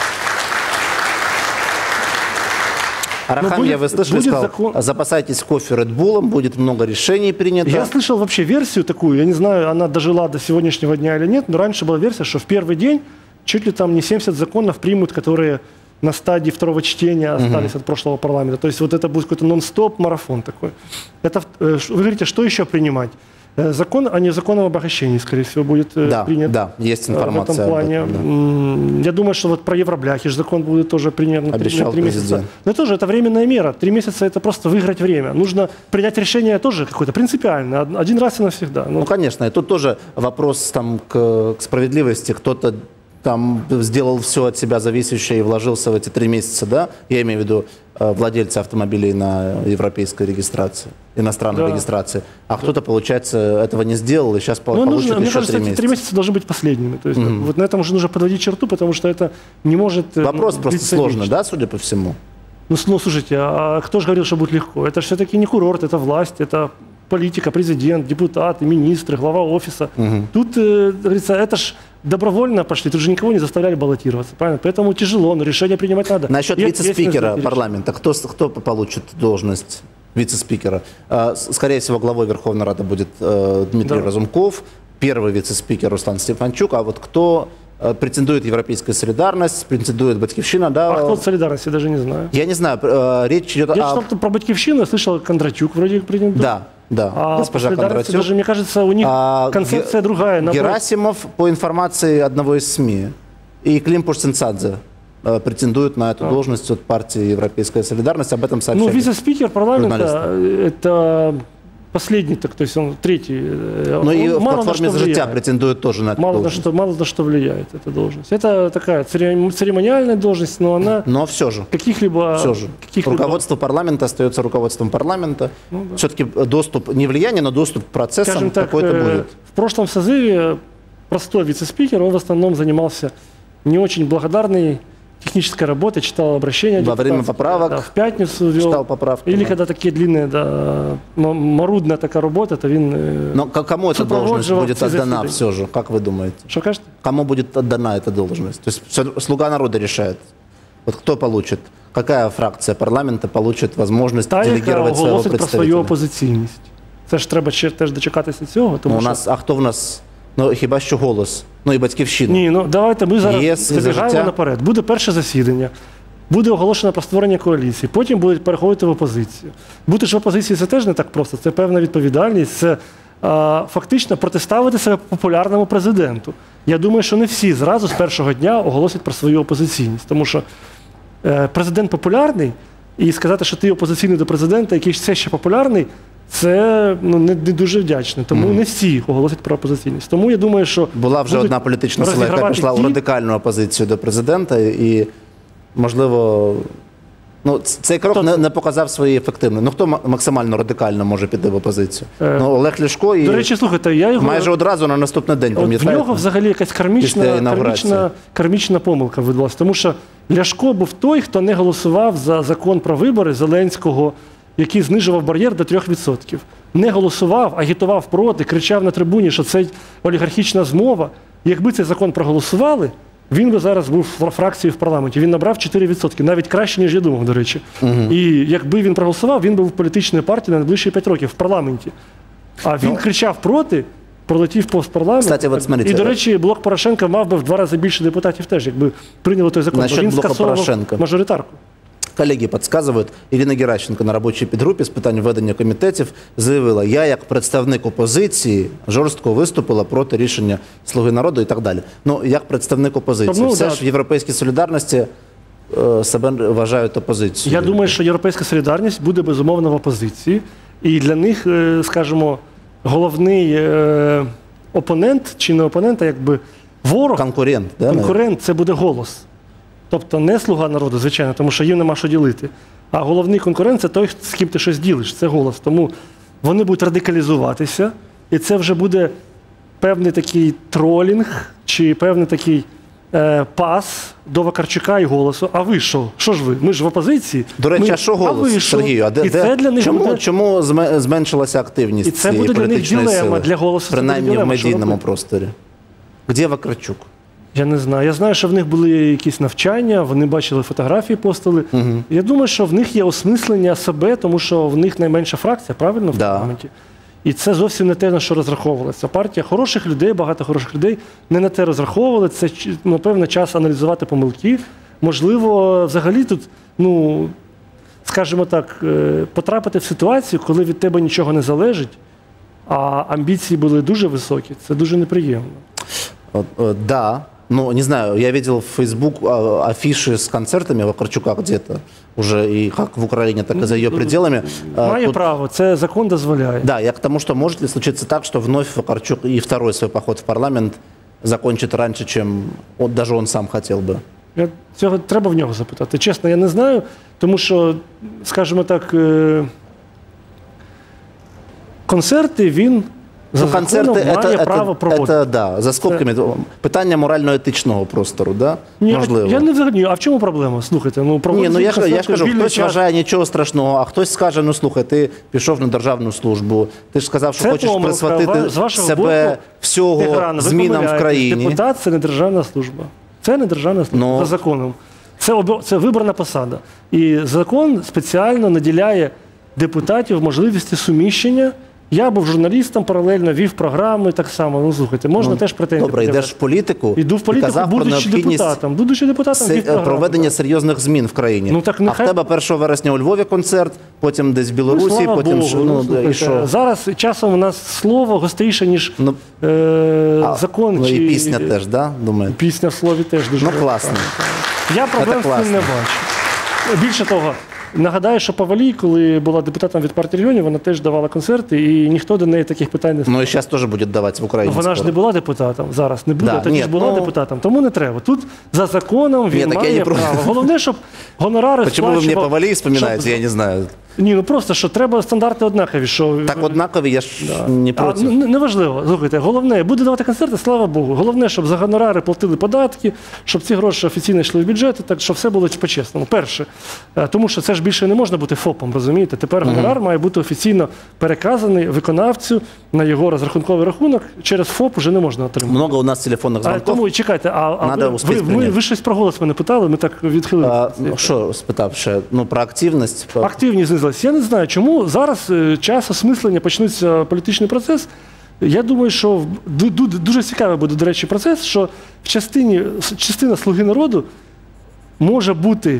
Арахамия, вы слышали, сказал, запасайтесь кофе Red Bull, будет много решений принято. Я слышал вообще версию такую, я не знаю, она дожила до сегодняшнего дня или нет, но раньше была версия, что в первый день чуть ли там не 70 законов примут, которые на стадии второго чтения остались от прошлого парламента. То есть вот это будет какой-то нон-стоп марафон такой. Это, вы говорите, что еще принимать? Закон о незаконном обогащении, скорее всего, будет принят. Да, есть информация в этом плане. об этом, да. Я думаю, что вот про евробляхи закон будет тоже принят на 3 месяца. Но тоже это временная мера. 3 месяца это просто выиграть время. Нужно принять решение тоже какое-то принципиальное, один раз и навсегда. Ну, конечно, и тут тоже вопрос там, к справедливости. Кто-то там сделал все от себя зависящее и вложился в эти 3 месяца, да? Я имею в виду владельцы автомобилей на европейской регистрации, иностранной регистрации. А кто-то, получается, этого не сделал и сейчас получит еще 3 месяца. Мне кажется, 3 месяца должны быть последними. То есть, вот на этом уже нужно подводить черту, потому что это не может... Вопрос просто сложный, да, судя по всему? Ну, слушайте, а кто же говорил, что будет легко? Это все-таки не курорт, это власть, это политика, президент, депутаты, министры, глава офиса. Тут, говорится, это ж добровольно пошли, тут же никого не заставляли баллотироваться, правильно? Поэтому тяжело, но решение принимать надо. Насчет вице-спикера парламента, кто получит должность вице-спикера? Скорее всего, главой Верховной Рады будет Дмитрий Разумков, первый вице-спикер Руслан Стефанчук, а вот кто... Претендует Европейская солидарность, претендует Батькивщина, да? А кто солидарность, я даже не знаю. Я не знаю, речь идет я что-то про Батькивщину, я слышал, Кондратюк вроде претендует. Да, а госпожа Кондратюк. Даже, мне кажется, у них концепция другая. Герасимов, по информации одного из СМИ, и Клим Пушсинцадзе претендуют на эту должность от партии «Европейская солидарность». Об этом сообщали. Ну, вице-спикер парламента – это последний, то есть он третий. Но и в платформе «За життя» претендует тоже на эту должность. Мало на что влияет эта должность. Это такая церемониальная должность, но она… Но все же. Руководство парламента остается руководством парламента. Ну, да. Все-таки доступ, не влияние, но доступ к процессам какой-то будет. В прошлом созыве простой вице-спикер, он в основном занимался не очень благодарной технической работы, читал обращения. Во время поправок. Да, в пятницу вел. Читал поправки. Или когда такие длинные, да, марудная такая работа, то він… Но кому эта должность будет отдана все же, как вы думаете? Что кажете? Кому будет отдана эта должность? То есть слуга народа решает. Вот кто получит? Какая фракция парламента получит возможность делегировать своего представителя? Про свою опозиційність. Це ж треба теж дочекатися цього. Тому а хто в нас? Ну, хіба що «Голос», ну і «Батьківщина». Ні, ну давайте ми зараз забігаємо наперед. Буде перше засідання, буде оголошено про створення коаліції, потім будуть переходити в опозицію. Бути ж в опозиції – це теж не так просто, це певна відповідальність, це фактично протиставити себе популярному президенту. Я думаю, що не всі зразу з першого дня оголосять про свою опозиційність, тому що президент популярний, і сказати, що ти опозиційний до президента, який все ще популярний, це не дуже вдячно. Тому не всі оголосять про опозиційність. Тому я думаю, що була вже одна політична сила, яка пішла у радикальну опозицію до президента, і, можливо, цей крок не показав своєї ефективності. Ну, хто максимально радикально може піти в опозицію? Олег Ляшко і, до речі, слухайте, я його майже одразу на наступний день, пам'ятаєте? В нього взагалі якась кармічна помилка відбулася. Тому що Ляшко був той, хто не голосував за закон про вибори Зеленського, який знижував бар'єр до 3%. Не голосував, агітував проти, кричав на трибуні, що це олігархічна змова. Якби цей закон проголосували, він би зараз був в фракції в парламенті. Він набрав 4%, навіть краще, ніж я думав, до речі. І якби він проголосував, він був в політичній партії на найближчі 5 років в парламенті. А він кричав проти, пролетів повз парламент. Кстати, вот смотрите. І, до речі, блок Порошенка мав би в 2 рази більше депутатів теж, якби прийняли той закон. Насчет він блока Порошенка. Мажоритарку. Колеги подсказывают, Ірина Геращенко на робочій підгрупі з питань ведення комітетів заявила, я як представник опозиції жорстко виступила проти рішення «Слуги народу» і так далі. Ну, як представник опозиції. Все ж в «Європейській солідарності» себе вважають опозицією. Я думаю, що «Європейська солідарність» буде безумовно в опозиції. І для них, скажімо, головний опонент, чи не опонент, а якби ворог. Конкурент – це буде «Голос». Тобто не «Слуга народу», звичайно, тому що їм нема що ділити. А головний конкурент – це той, з ким ти щось ділиш, це «Голос». Тому вони будуть радикалізуватися, і це вже буде певний такий тролінг, чи певний такий пас до Вакарчука і «Голосу». А ви що? Що ж ви? Ми ж в опозиції. До речі, а що «Голос», Сергію? Чому зменшилася активність цієї політичної сили? Для «Голосу» принаймні в медійному просторі. Де Вакарчук? Я не знаю. Я знаю, що в них були якісь навчання, вони бачили фотографії, постили. Я думаю, що в них є осмислення себе, тому що в них найменша фракція, правильно, в парламенті? І це зовсім не те, на що розраховувалася. Партія хороших людей, багато хороших людей не на те розраховували. Це, напевно, час аналізувати помилки. Можливо, взагалі тут, скажімо так, потрапити в ситуацію, коли від тебе нічого не залежить, а амбіції були дуже високі. Це дуже неприємно. Да. Ну, не знаю, я видел в Facebook афиши с концертами Вакарчука где-то, уже и как в Украине, так и за ее пределами. Має право, це закон дозволяє. Да, я к тому, что может ли случиться так, что вновь Вакарчук и второй свой поход в парламент закончит раньше, чем даже он сам хотел бы. Цього треба в нього запитати. Чесно, я не знаю, тому що, скажімо так, концерти він... концерти це, да, за скобками, питання морально-етичного простору, да? Можливо. Я не взагалі, а в чому проблема? Слухайте, я ж кажу, хтось вважає нічого страшного, а хтось скаже, слухай, ти пішов на державну службу, ти ж сказав, що хочеш присвятити себе всього змінам в країні. Депутат – це не державна служба. Це не державна служба, за законом. Це виборна посада. І закон спеціально наділяє депутатів можливості суміщення Я був журналістом паралельно, вів програми так само. Ну, слухайте, можна теж претензії. Добре, йдеш в політику, Іду в політику, казав про будучи депутатом. Будучи депутатом, вів програми. проведення серйозних змін в країні. Ну, так, а в тебе 1 вересня у Львові концерт, потім десь в Білорусі, потім і що? Зараз часом у нас слово гостріше, ніж закон. Ну, і пісня теж, да, думаєте? Пісня в слові теж дуже. Ну, класно. Я проблем з цим не бачу. Більше того, нагадаю, що Павалій, коли була депутатом від партії регіонів, вона теж давала концерти, і ніхто до неї таких питань не ставив. Ну і зараз теж буде давати в Україні. Вона ж не була депутатом, зараз не буде, тоді ж була депутатом, тому не треба. Тут за законом він має право. Головне, щоб гонорари сплачував. Чому ви мені Павалій вспоминаєте, я не знаю. Ні, ну просто, що треба стандарти однакові. Так однакові, я ж не проти. Неважливо, слухайте, головне, буде давати концерти, слава Богу. Головне, щоб за гонорари платили податки, щоб ці гроші офіційно йшли в бюджет, так, щоб все було по-чесному. Перше, тому що це ж більше не можна бути ФОПом, розумієте? Тепер гонорар має бути офіційно переказаний виконавцю на його розрахунковий рахунок, через ФОП вже не можна отримати. Много у нас телефонних дзвонків. Тому, чекайте, ви щось про голос мене питали, ми так відхилили. Що спитав ще? Ну, про активність? Активність знизилась. Я не знаю, чому зараз час осмислення, почнеться політичний процес. Я думаю, що дуже цікавий буде, до речі, процес, що частина «Слуги народу» може бути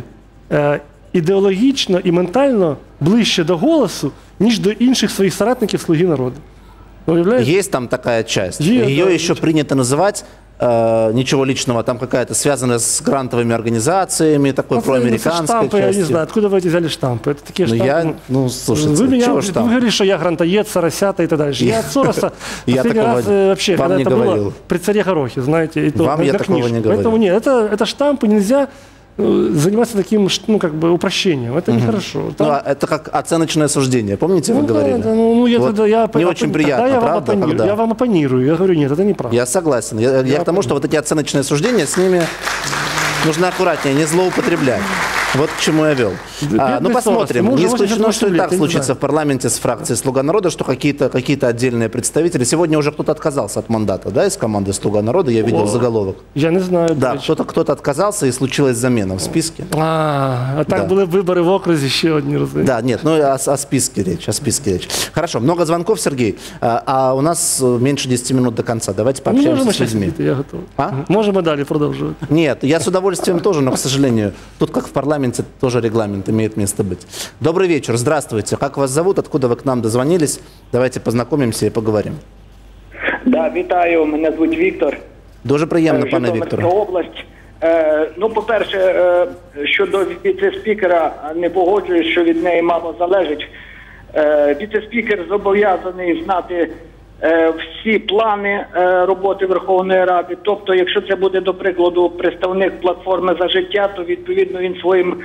ідеологічно і ментально ближче до «Голосу», ніж до інших своїх соратників «Слуги народу». Есть там такая часть. Ее еще принято называть, ничего личного, там какая-то связанная с грантовыми организациями, такой проамериканской штампы, частью. Я не знаю, откуда вы эти взяли штампы? Это такие штампы. Слушайте, вы говорили, что я грантоед, Соросята и так дальше. Я от Сороса последний раз вообще, когда это было при царе Горохе, знаете. Вам я такого не говорил. Поэтому нет, это штампы, нельзя заниматься таким, ну, как бы, упрощением. Это нехорошо. Это как оценочное суждение, помните, вы говорили? Не очень приятно, правда? Я вам оппонирую, я говорю, нет, это неправда. Я согласен. Я к тому, что вот эти оценочные суждения, с ними нужно аккуратнее, не злоупотреблять. Вот к чему я вел. Ну, посмотрим. Не исключено, что и так случится в парламенте с фракцией «Слуга народа», что какие-то отдельные представители. Сегодня уже кто-то отказался от мандата, да, из команды «Слуга народа», я видел заголовок. Я не знаю. Да, кто-то отказался, и случилась замена в списке. А так были выборы в округе еще одни, разумеется. Да, нет, ну о списке речь, Хорошо, много звонков, Сергей, а у нас меньше 10 минут до конца. Давайте пообщаемся с людьми. Я готов. Можем и далее продолжить. Нет, я с удовольствием тоже, но, к сожалению, тут, как в парламенте, тоже регламент имеет место быть. Добрый вечер, здравствуйте. Как вас зовут, откуда вы к нам дозвонились? Давайте познакомимся и поговорим. Да, вітаю, мене звуть Віктор. Дуже приємно, пане Вікторе. Область. Ну, по-перше, щодо віце-спікера, не погоджуюсь, що від неї мало залежить. Віце-спікер зобов'язаний знати всі плани роботи Верховної Ради. Тобто, якщо це буде, до прикладу, представник платформи «За життя», то, відповідно, він своїм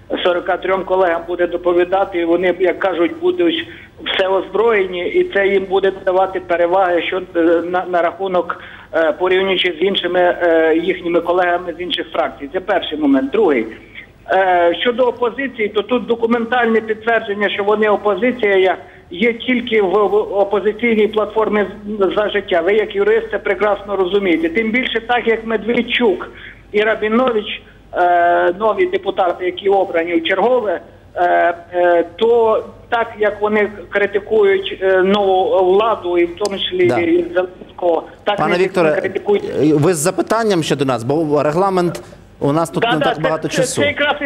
43 колегам буде доповідати, і вони, як кажуть, будуть все озброєні, і це їм буде давати переваги на рахунок, порівнюючи з іншими їхніми колегами з інших фракцій. Це перший момент. Другий. Щодо опозиції, то тут документальне підтвердження, що вони опозиція, є тільки в опозиційній платформі «За життя». Ви, як юрист, це прекрасно розумієте. Тим більше, так як Медведчук і Рабінович, нові депутати, які обрані в чергове, то так, як вони критикують нову владу, і в тому числі Зеленського, так Пане Вікторе, критикують. Ви з запитанням ще до нас, бо регламент у нас тут не так багато часу.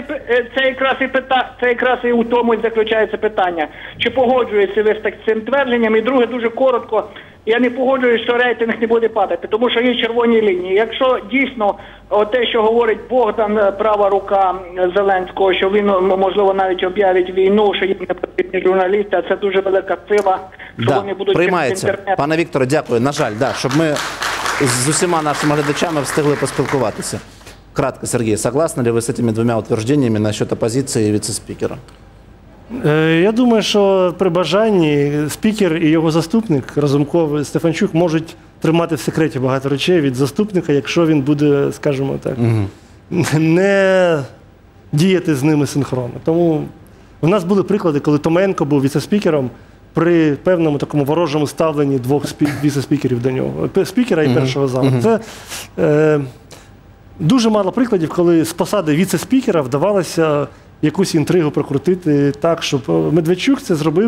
Це якраз і у тому і заключається питання. Чи погоджуєтеся ви з цим твердженням? І друге, дуже коротко, я не погоджуюсь, що рейтинг не буде падати, тому що є червоні лінії. Якщо дійсно те, що говорить Богдан, права рука Зеленського, що він, можливо, навіть об'явить війну, що їм не потрібні журналісти, а це дуже велика сила, що вони будуть приймається. Інтернет. Пане Вікторе, дякую. На жаль, щоб ми з усіма нашими глядачами встигли поспілкуватися. Кратко, Сергей, согласны ли вы с этими двумя утверждениями насчет оппозиции и вице-спикера? Я думаю, що при бажанні спікер і його заступник Разумков і Стефанчук можуть тримати в секреті багато речей від заступника, якщо він буде, скажімо так, не діяти з ними синхронно. Тому в нас були приклади, коли Томенко був віце-спікером при певному такому ворожому ставленні двох віце-спікерів до нього, спікера і першого залу. Це дуже мало прикладів, коли з посади віце-спікера вдавалося якусь інтригу прокрутити так, щоб Медведчук це зробив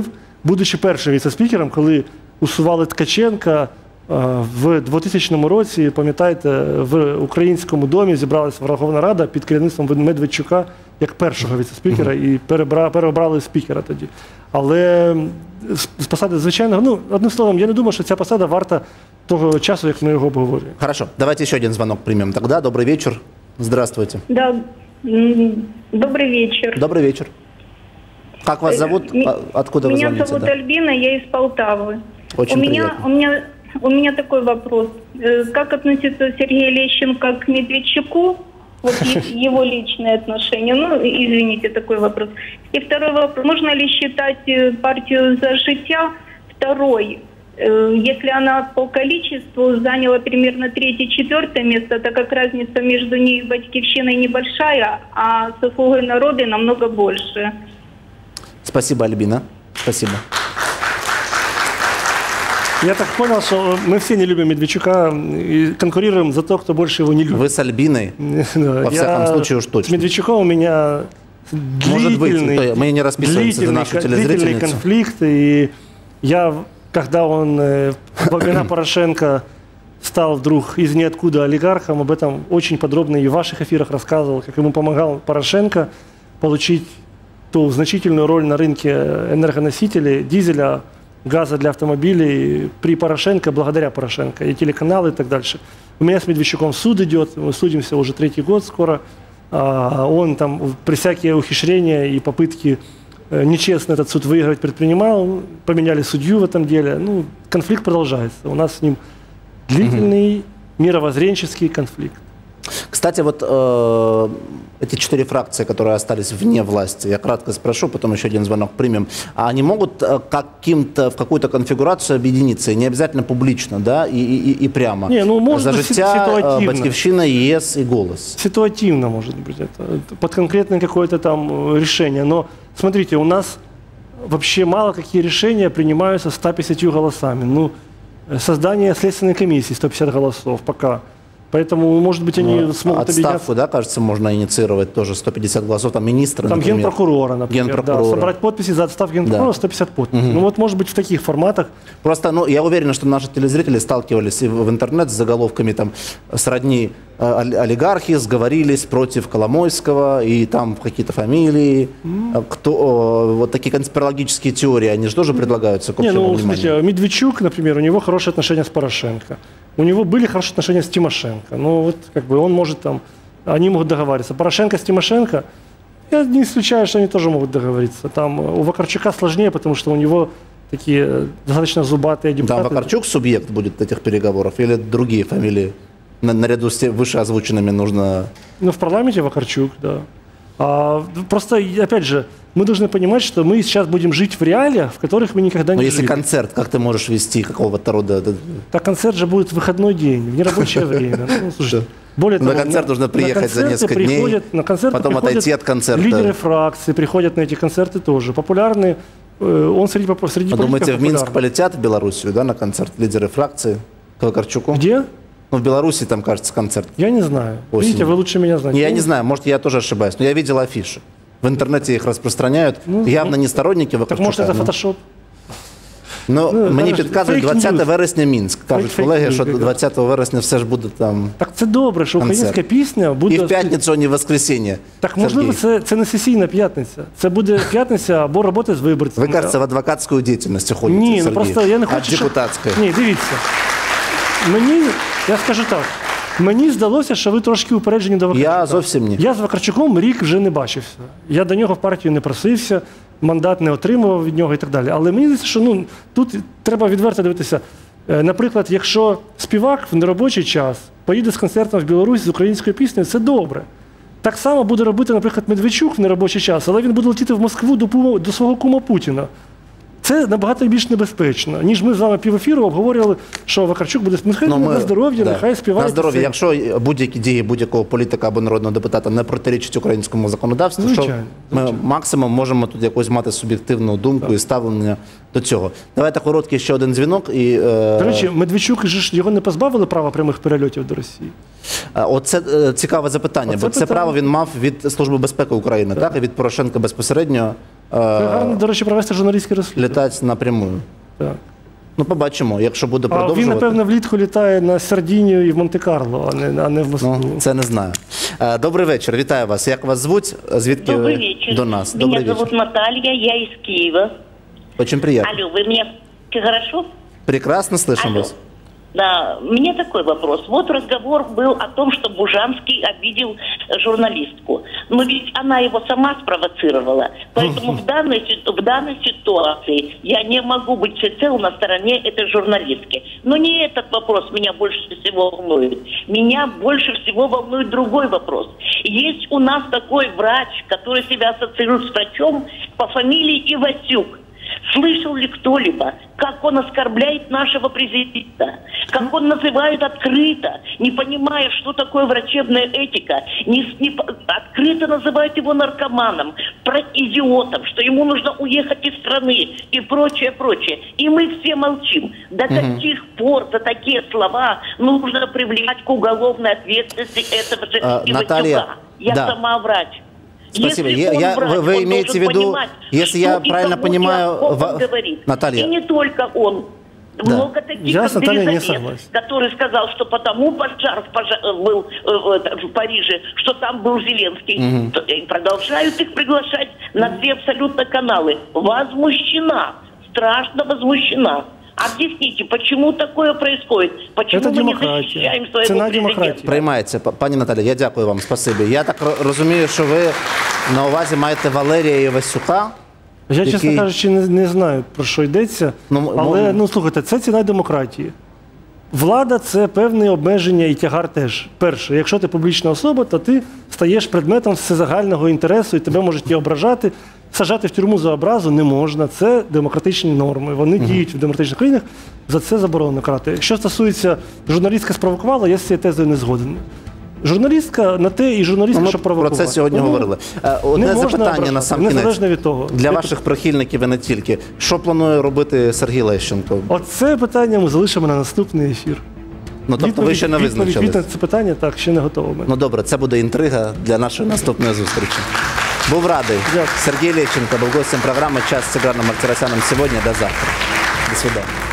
будучи першим віце-спікером, коли усували Ткаченка, в 2000 році, пам'ятаєте, в Українському домі зібралася Верховна Рада під керівництвом Медведчука як першого віце-спікера і переобрали спікера тоді. Але з посади, звичайно, одним словом, я не думаю, що ця посада варта того часу, як ми його обговорюємо. Хорошо, давайте еще один звонок примем тогда. Добрый вечер. Здравствуйте. Да, добрый вечер. Добрый вечер. Как вас зовут? Откуда вы звоните? Меня зовут Альбина, я из Полтавы. Очень приятно. У меня такой вопрос. Как относится Сергей Лещенко к Медведчуку? Вот его личные отношения. Ну, извините, такой вопрос. И второй вопрос. Можно ли считать партию «За життя» второй, если она по количеству заняла примерно 3-4 место, так как разница между ней и «Батьківщиной» небольшая, а со «Слугой народа» намного больше? Спасибо, Альбина. Спасибо. Я так понял, что мы все не любим Медведчука и конкурируем за то, кто больше его не любит. Вы с Альбиной? Во всяком случае уж точно. С Медведчуком у меня Может быть, мы не расписываемся за нашу телезрительницу. Длительный конфликт, и я, когда он во времена Порошенко стал вдруг из ниоткуда олигархом, об этом очень подробно и в ваших эфирах рассказывал, как ему помогал Порошенко получить ту значительную роль на рынке энергоносителей, дизеля, газа для автомобилей при Порошенко, благодаря Порошенко, и телеканалы и так дальше. У меня с Медведчуком суд идет, мы судимся уже 3-й год скоро. Он там при всякие ухищрения и попытки нечестно этот суд выиграть предпринимал, поменяли судью в этом деле. Ну, конфликт продолжается. У нас с ним длительный мировоззренческий конфликт. Кстати, вот эти 4 фракции, которые остались вне власти, я кратко спрошу, потом еще один звонок примем, а они могут в какую-то конфигурацию объединиться, и не обязательно публично, да, и прямо? Не, ну, может «За быть, життя», ситуативно. «Батьківщина», ЕС и «Голос». Ситуативно, может быть, это под конкретное какое-то там решение. Но, смотрите, у нас вообще мало какие решения принимаются 150 голосами. Ну, создание следственной комиссии 150 голосов пока. Поэтому, может быть, они смогут Отставку, объединяться. да, кажется, можно инициировать тоже 150 голосов, там министра, там например. генпрокурора, например, Генпрокурора. Да, собрать подписи за отставку генпрокурора, да. 150 подписей. Ну вот, может быть, в таких форматах. Просто, ну, я уверен, что наши телезрители сталкивались и в интернет с заголовками там сродни олигархи сговорились против Коломойского, и там какие-то фамилии. Вот такие конспирологические теории, они же тоже предлагаются к общему вниманию. Смотрите, Медведчук, например, у него хорошие отношения с Порошенко. У него были хорошие отношения с Тимошенко. Ну вот как бы он может там, они могут договариваться. Порошенко с Тимошенко, я не исключаю, что они тоже могут договориться. Там у Вакарчука сложнее, потому что у него такие достаточно зубатые депутаты. Там Вакарчук субъект будет этих переговоров или другие фамилии? Наряду с вышеозвученными нужно... Ну, в парламенте Вакарчук, да. Просто, опять же, мы должны понимать, что мы сейчас будем жить в реалиях, в которых мы никогда не жили. Но если концерт, как ты можешь вести какого-то рода... Так концерт же будет в выходной день, в нерабочее время. Более того, на концерт нужно приехать за несколько дней, потом отойти от концерта. Лидеры фракций приходят на эти концерты тоже. Популярные, он среди политиков. Думаете, в Минск полетят, в Белоруссию, да, на концерт лидеры фракции к Вакарчуку? Где? Ну, в Беларуси там, кажется, концерт. Я не знаю. Осенью. Видите, вы лучше меня знаете. Я не знаю, может, я тоже ошибаюсь, но я видел афиши. В интернете их распространяют. Явно не сторонники Вакарчука. Так может, это фотошоп? Ну, мені підказують 20 вересня Мінськ. Кажуть колеги, що 20 вересня все ж буде там. Так це добре, що українська пісня буде... І в п'ятницю, а не в воскресенье. Так, можливо, це не сесійна п'ятниця. Це буде п'ятниця або робота з виборцями. Ви, кажется, в адвокатську діяльність ходите, Ні, Сергій. ну просто я не хочу, а депутатською. Ні, дивіться. Я скажу так. Мені здалося, що ви трошки упереджені до Вакарчука. Я зовсім ні. Я з Вакарчуком рік вже не бачився. Я до нього в партію не просився, мандат не отримував від нього і так далі. Але мені здається, що тут треба відверто дивитися. Наприклад, якщо співак в неробочий час поїде з концертом в Білорусь з українською піснею, це добре. Так само буде робити, наприклад, Медведчук в неробочий час, але він буде летіти в Москву до свого кума Путіна. Це набагато більш небезпечно, ніж ми з вами півефіру обговорювали, що Вакарчук буде на здоров'я, нехай співає. На здоров'я. Якщо будь-які дії будь-якого політика або народного депутата не протирічать українському законодавству, звичайно, ми максимум можемо тут якось мати суб'єктивну думку і ставлення до цього. Давайте короткий ще один дзвінок. До речі, Медведчук, його не позбавили права прямих перельотів до Росії? Оце цікаве запитання, бо це право він мав від Служби безпеки України, так? І від Порошенка безпосередньо Гарно, до речі, провести журналістське розслідування. літати напрямую. Так. Ну, побачимо, якщо буде А він, продовжувати. напевно, влітку літає на Сардінію і в Монте-Карло, а не в Москву. Ну, це не знаю. Добрий вечір, вітаю вас. Як вас звуть? Звідки Добрый ви вечер. до нас? Меня Добрий зовут вечір. Наталья, я из Киева. Очень приятно. Алло, вы меня хорошо? Прекрасно слышим Алло. вас. Да, у меня такой вопрос. Вот разговор был о том, что Бужанский обидел журналистку. Но ведь она его сама спровоцировала. Поэтому в данной ситуации я не могу быть всецело на стороне этой журналистки. Но не этот вопрос меня больше всего волнует. Меня больше всего волнует другой вопрос. Есть у нас такой врач, который себя ассоциирует с врачом по фамилии Ивасюк. Слышал ли кто-либо, как он оскорбляет нашего президента, как он называет открыто, не понимая, что такое врачебная этика, открыто называет его наркоманом, идиотом, что ему нужно уехать из страны и прочее, прочее. И мы все молчим. До каких пор за такие слова нужно привлекать к уголовной ответственности этого же Ивасюка? Наталья, Я да. сама врач. Спасибо. Если он врач, Вы он имеете в должен виду, понимать, если что я и правильно кому и понимаю, о ком он говорит. Наталья. И не только он. Да. Много таких, Я с как Натальей не Березовец, согласен. который сказал, что потому пожар был в Париже, что там был Зеленский. И продолжают их приглашать на все абсолютно каналы. Возмущена, страшно возмущена. Объясните, почему такое происходит? Почему Это мы не демократия. защищаем своего Цена президента? демократии. Приймається. Пані Наталі, я дякую вам, спасибі. Я так розумію, що ви на увазі маєте Валерія Івасюка. Я, чесно який- кажучи, не знаю, про що йдеться. Ну, Але, ну- слухайте, це ціна демократії. Влада – це певне обмеження і тягар теж. Перше, якщо ти публічна особа, то ти стаєш предметом всезагального інтересу, і тебе можуть і ображати. Сажати в тюрму за образу не можна. Це демократичні норми. Вони діють в демократичних країнах, за це заборонено карати. Якщо стосується, журналістка спровокувала, я з цією тезою не згоден. Журналістка на те і журналістка, Ми що про провокувати. це сьогодні Тому говорили. не Одне можна запитання ображати, на сам незалежно кінець. від того. Для ваших прихильників і не тільки. Що планує робити Сергій Лещенко? Оце питання ми залишимо на наступний ефір. Ну, тобто ви ще не Відповідь визначились? на це питання, так, ще не готово. Ну добре, це буде інтрига для нашої наступної зустрічі. Був радий. Дякую. Сергій Лещенко був гостем програми «Час с Тиграном Мартиросяном» сьогодні. До завтра. До свидания.